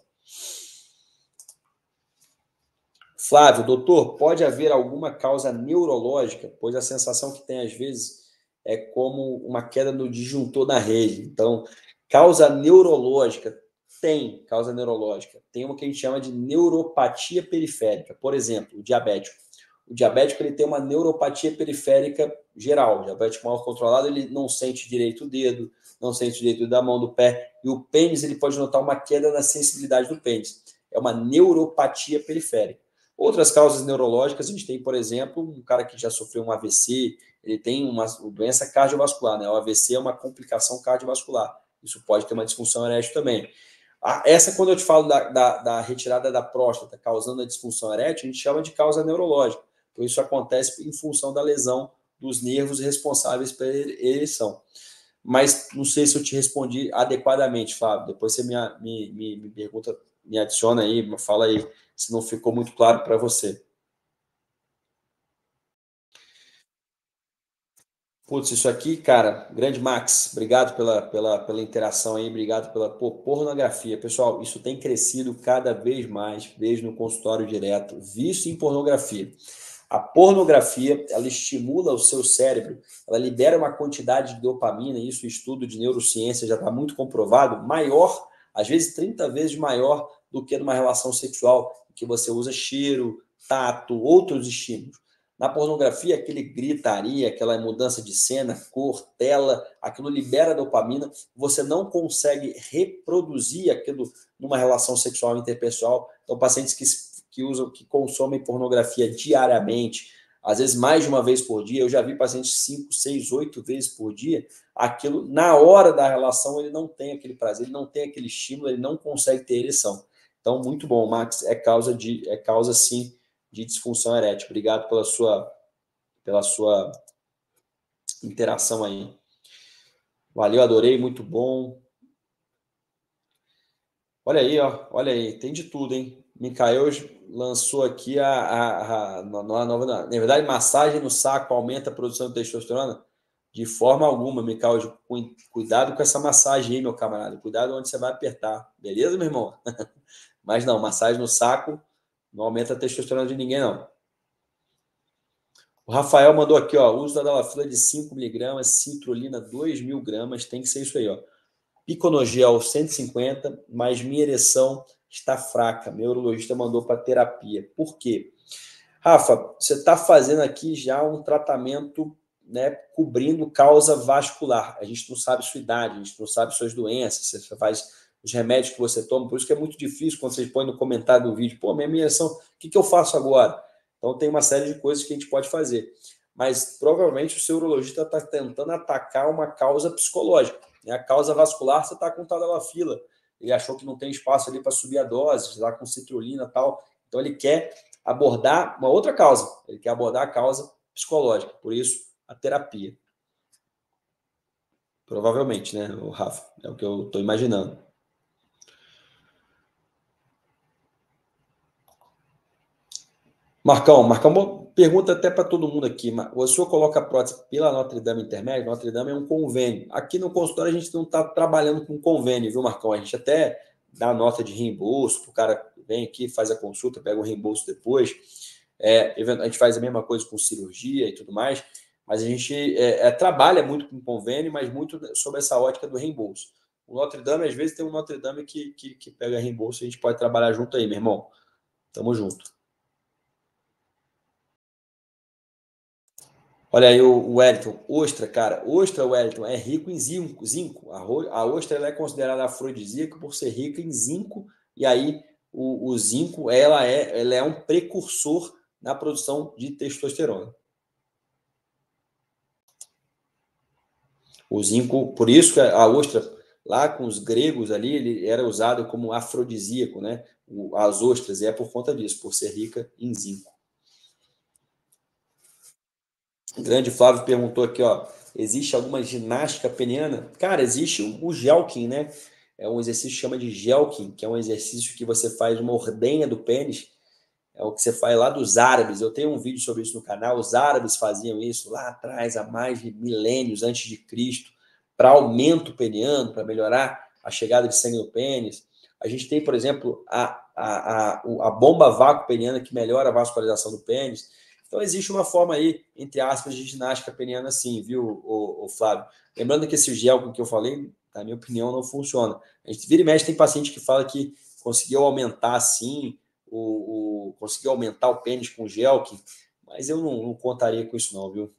Flávio, doutor, pode haver alguma causa neurológica? Pois a sensação que tem às vezes é como uma queda no disjuntor da rede. Então, causa neurológica, tem causa neurológica. Tem uma que a gente chama de neuropatia periférica. Por exemplo, o diabético. O diabético ele tem uma neuropatia periférica geral. O diabético mal controlado, ele não sente direito o dedo, não sente direito da mão, do pé. E o pênis, ele pode notar uma queda na sensibilidade do pênis. É uma neuropatia periférica. Outras causas neurológicas, a gente tem, por exemplo, um cara que já sofreu um A V C, ele tem uma doença cardiovascular, né? O A V C é uma complicação cardiovascular. Isso pode ter uma disfunção erétil também. Essa, quando eu te falo da, da, da retirada da próstata causando a disfunção erétil, a gente chama de causa neurológica. Então, isso acontece em função da lesão dos nervos responsáveis pela ereção. Mas não sei se eu te respondi adequadamente, Fábio. Depois você me, me, me, me pergunta, me adiciona aí, fala aí se não ficou muito claro para você. Putz, isso aqui, cara, grande Max, obrigado pela, pela, pela interação aí, obrigado pela pô, pornografia. Pessoal, isso tem crescido cada vez mais, vejo no consultório direto, vício em pornografia. A pornografia, ela estimula o seu cérebro, ela libera uma quantidade de dopamina, isso o estudo de neurociência já está muito comprovado, maior, às vezes trinta vezes maior do que numa relação sexual, que você usa cheiro, tato, outros estímulos. Na pornografia, aquele gritaria, aquela mudança de cena, cor, tela, aquilo libera dopamina, você não consegue reproduzir aquilo numa relação sexual interpessoal. Então, pacientes que, que usam, que consomem pornografia diariamente, às vezes mais de uma vez por dia, eu já vi pacientes cinco, seis, oito vezes por dia, aquilo, na hora da relação, ele não tem aquele prazer, ele não tem aquele estímulo, ele não consegue ter ereção. Então, muito bom, Max, é causa, de, é causa sim, de disfunção erétil. Obrigado pela sua, pela sua interação aí. Valeu, adorei, muito bom. Olha aí, ó, olha aí, tem de tudo, hein? Micael lançou aqui a, a, a, a nova, na verdade, massagem no saco aumenta a produção de testosterona? De forma alguma, Micael, cuidado com essa massagem aí, meu camarada, cuidado onde você vai apertar, beleza, meu irmão? Mas não, massagem no saco não aumenta a testosterona de ninguém, não. O Rafael mandou aqui, ó, uso da Dalafila de cinco miligramas, citrulina dois mil gramas, tem que ser isso aí, ó. Piconogel cento e cinquenta, mas minha ereção está fraca. Meu urologista mandou para terapia. Por quê? Rafa, você está fazendo aqui já um tratamento, né, cobrindo causa vascular. A gente não sabe sua idade, a gente não sabe suas doenças, você faz os remédios que você toma, por isso que é muito difícil quando vocês põem no comentário do vídeo, pô, minha ereção, o que, que eu faço agora? Então, tem uma série de coisas que a gente pode fazer. Mas, provavelmente, o seu urologista está tentando atacar uma causa psicológica. Né? A causa vascular, você está com Tadalafila. Ele achou que não tem espaço ali para subir a dose, está com citrulina e tal. Então, ele quer abordar uma outra causa. Ele quer abordar a causa psicológica. Por isso, a terapia. Provavelmente, né, o Rafa? É o que eu estou imaginando. Marcão, Marcão, pergunta até para todo mundo aqui. O senhor coloca a prótese pela Notre Dame Intermédio? Notre Dame é um convênio. Aqui no consultório a gente não está trabalhando com convênio, viu, Marcão? A gente até dá nota de reembolso, o cara vem aqui, faz a consulta, pega o reembolso depois. É, a gente faz a mesma coisa com cirurgia e tudo mais, mas a gente é, é, trabalha muito com convênio, mas muito sobre essa ótica do reembolso. O Notre Dame, às vezes, tem um Notre Dame que, que, que pega reembolso e a gente pode trabalhar junto aí, meu irmão. Tamo junto. Olha aí o Wellington, ostra, cara, ostra, Wellington, é rico em zinco, zinco. A ostra ela é considerada afrodisíaca por ser rica em zinco, e aí o, o zinco ela é, ela é um precursor na produção de testosterona. O zinco, por isso que a ostra, lá com os gregos ali, ele era usado como afrodisíaco, né? o, as ostras, e é por conta disso, por ser rica em zinco. O grande Flávio perguntou aqui, ó, existe alguma ginástica peniana? Cara, existe o, o Jelkin, né? É um exercício que chama de Jelkin, que é um exercício que você faz uma ordenha do pênis. É o que você faz lá dos árabes. Eu tenho um vídeo sobre isso no canal. Os árabes faziam isso lá atrás, há mais de milênios antes de Cristo, para aumento peniano, para melhorar a chegada de sangue no pênis. A gente tem, por exemplo, a, a, a, a bomba vácuo peniana, que melhora a vascularização do pênis. Então, existe uma forma aí, entre aspas, de ginástica peniana, sim, viu, o, o Flávio? Lembrando que esse gel que eu falei, na minha opinião, não funciona. A gente vira e mexe, tem paciente que fala que conseguiu aumentar, sim, o, o, conseguiu aumentar o pênis com gel, que, mas eu não, não contaria com isso não, viu?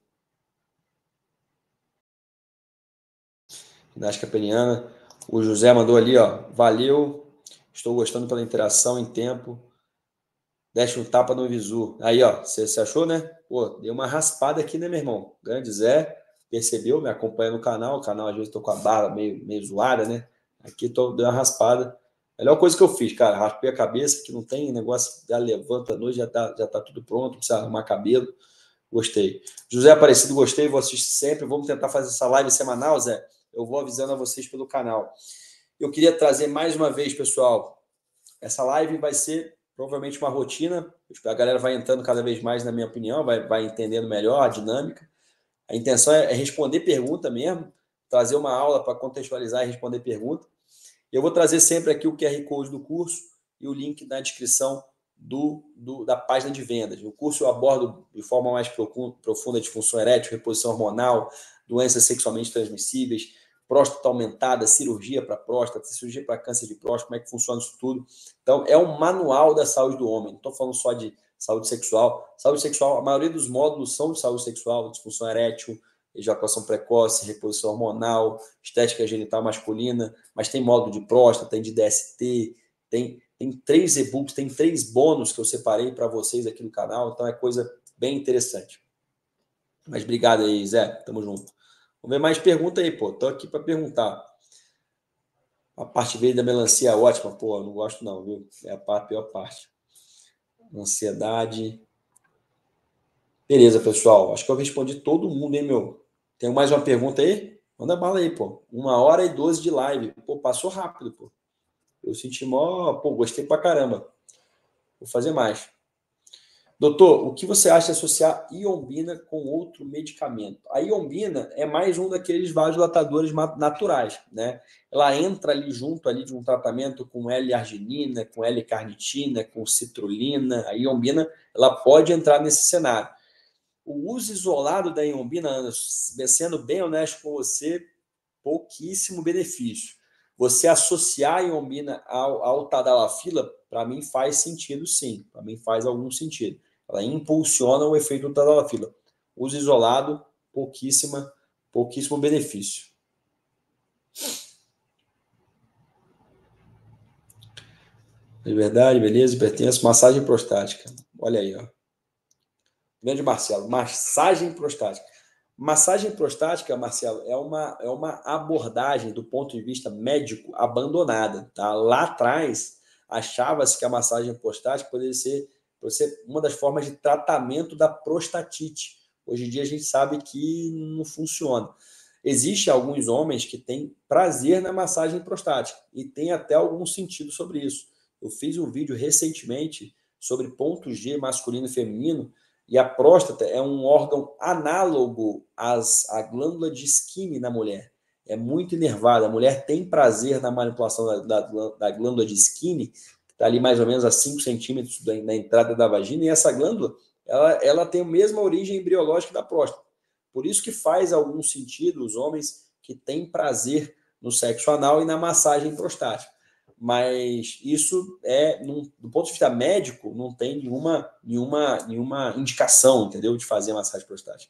Ginástica peniana. O José mandou ali, ó, valeu, estou gostando pela interação em tempo. Deixa um tapa no visu. Aí, ó, você achou, né? Pô, deu uma raspada aqui, né, meu irmão? Grande Zé, percebeu, me acompanha no canal. O canal, às vezes, tô com a barba meio, meio zoada, né? Aqui tô deu uma raspada. Melhor coisa que eu fiz, cara, raspei a cabeça, que não tem negócio, já levanta a noite, já tá, já tá tudo pronto, precisa arrumar cabelo. Gostei. José Aparecido, gostei, vou assistir sempre. Vamos tentar fazer essa live semanal, Zé. Eu vou avisando a vocês pelo canal. Eu queria trazer mais uma vez, pessoal, essa live vai ser provavelmente uma rotina. A galera vai entrando cada vez mais, na minha opinião, vai, vai entendendo melhor a dinâmica. A intenção é responder pergunta mesmo, trazer uma aula para contextualizar e responder pergunta. Eu vou trazer sempre aqui o Q R Code do curso e o link na descrição do, do, da página de vendas. No curso eu abordo de forma mais profunda a disfunção erétil, reposição hormonal, doenças sexualmente transmissíveis, próstata aumentada, cirurgia para próstata, cirurgia para câncer de próstata, como é que funciona isso tudo. Então, é um manual da saúde do homem. Não estou falando só de saúde sexual. Saúde sexual, a maioria dos módulos são de saúde sexual, disfunção erétil, ejaculação precoce, reposição hormonal, estética genital masculina, mas tem módulo de próstata, tem de D S T, tem, tem três e-books, tem três bônus que eu separei para vocês aqui no canal, então é coisa bem interessante. Mas obrigado aí, Zé, tamo junto. Vamos ver mais pergunta aí, pô, tô aqui para perguntar. A parte verde da melancia é ótima, pô, eu não gosto não, viu? É a pior parte. Ansiedade. Beleza, pessoal, acho que eu respondi todo mundo, hein, meu? Tem mais uma pergunta aí? Manda bala aí, pô. Uma hora e doze de live. Pô, passou rápido, pô. Eu senti mó... Pô, gostei pra caramba. Vou fazer mais. Doutor, o que você acha de associar iombina com outro medicamento? A iombina é mais um daqueles vasodilatadores naturais, né? Ela entra ali junto ali de um tratamento com L-arginina, com L-carnitina, com citrulina. A iombina, ela pode entrar nesse cenário. O uso isolado da iombina, sendo bem honesto com você, pouquíssimo benefício. Você associar a iombina ao, ao tadalafila, para mim faz sentido sim, para mim faz algum sentido. Ela impulsiona o efeito do tadalafila. Uso isolado, pouquíssima, pouquíssimo benefício. De verdade, beleza, hipertenso, massagem prostática. Olha aí, ó. Grande Marcelo, massagem prostática. Massagem prostática, Marcelo, é uma, é uma abordagem do ponto de vista médico abandonada. Tá? Lá atrás, achava-se que a massagem prostática poderia ser, poderia ser uma das formas de tratamento da prostatite. Hoje em dia a gente sabe que não funciona. Existem alguns homens que têm prazer na massagem prostática e tem até algum sentido sobre isso. Eu fiz um vídeo recentemente sobre pontos G masculino e feminino. E a próstata é um órgão análogo às, à glândula de Skinner na mulher. É muito inervada. A mulher tem prazer na manipulação da, da, da glândula de Skinner, que está ali mais ou menos a cinco centímetros da, da entrada da vagina, e essa glândula ela, ela tem a mesma origem embriológica da próstata. Por isso que faz algum sentido os homens que têm prazer no sexo anal e na massagem prostática. Mas isso é, num, do ponto de vista médico, não tem nenhuma, nenhuma, nenhuma indicação, entendeu, de fazer massagem prostática.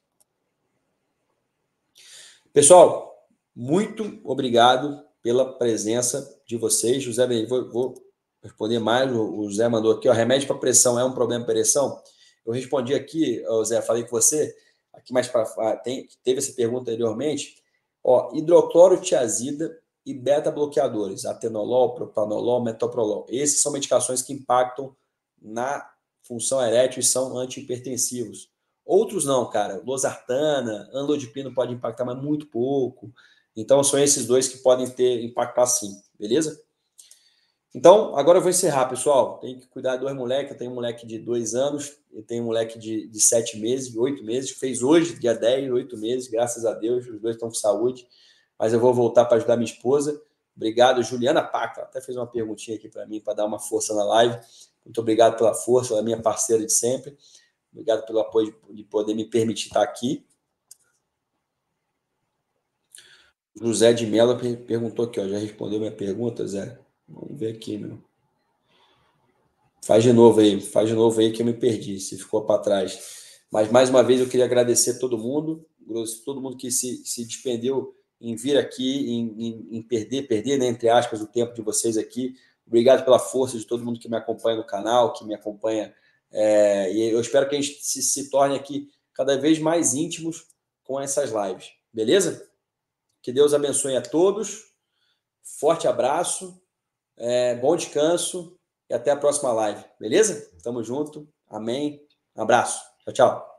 Pessoal, muito obrigado pela presença de vocês. José, vou, vou responder mais. O Zé mandou aqui, ó, remédio para pressão é um problema para pressão? Eu respondi aqui, Zé, falei com você, aqui mais para teve essa pergunta anteriormente. Ó, hidroclorotiazida e beta-bloqueadores, atenolol, propranolol, metoprolol. Esses são medicações que impactam na função erétil e são antihipertensivos. Outros não, cara. Losartana, anlodipino pode impactar, mas muito pouco. Então, são esses dois que podem ter impactar sim, beleza? Então, agora eu vou encerrar, pessoal. Tem que cuidar de dois moleques. Eu tenho um moleque de dois anos, eu tenho um moleque de, de sete meses, de oito meses. Fez hoje, dia dez, oito meses, graças a Deus. Os dois estão com saúde. Mas eu vou voltar para ajudar minha esposa. Obrigado, Juliana Paca. Até fez uma perguntinha aqui para mim, para dar uma força na live. Muito obrigado pela força, ela é minha parceira de sempre. Obrigado pelo apoio de poder me permitir estar aqui. José de Mello perguntou aqui, ó, já respondeu minha pergunta, Zé? Vamos ver aqui, meu. Faz de novo aí, faz de novo aí que eu me perdi, se ficou para trás. Mas, mais uma vez, eu queria agradecer todo mundo, todo mundo que se, se despendeu em vir aqui, em, em, em perder, perder, né, entre aspas, o tempo de vocês aqui. Obrigado pela força de todo mundo que me acompanha no canal, que me acompanha. É, e eu espero que a gente se, se torne aqui cada vez mais íntimos com essas lives. Beleza? Que Deus abençoe a todos. Forte abraço. É, bom descanso. E até a próxima live. Beleza? Tamo junto. Amém. Um abraço. Tchau, tchau.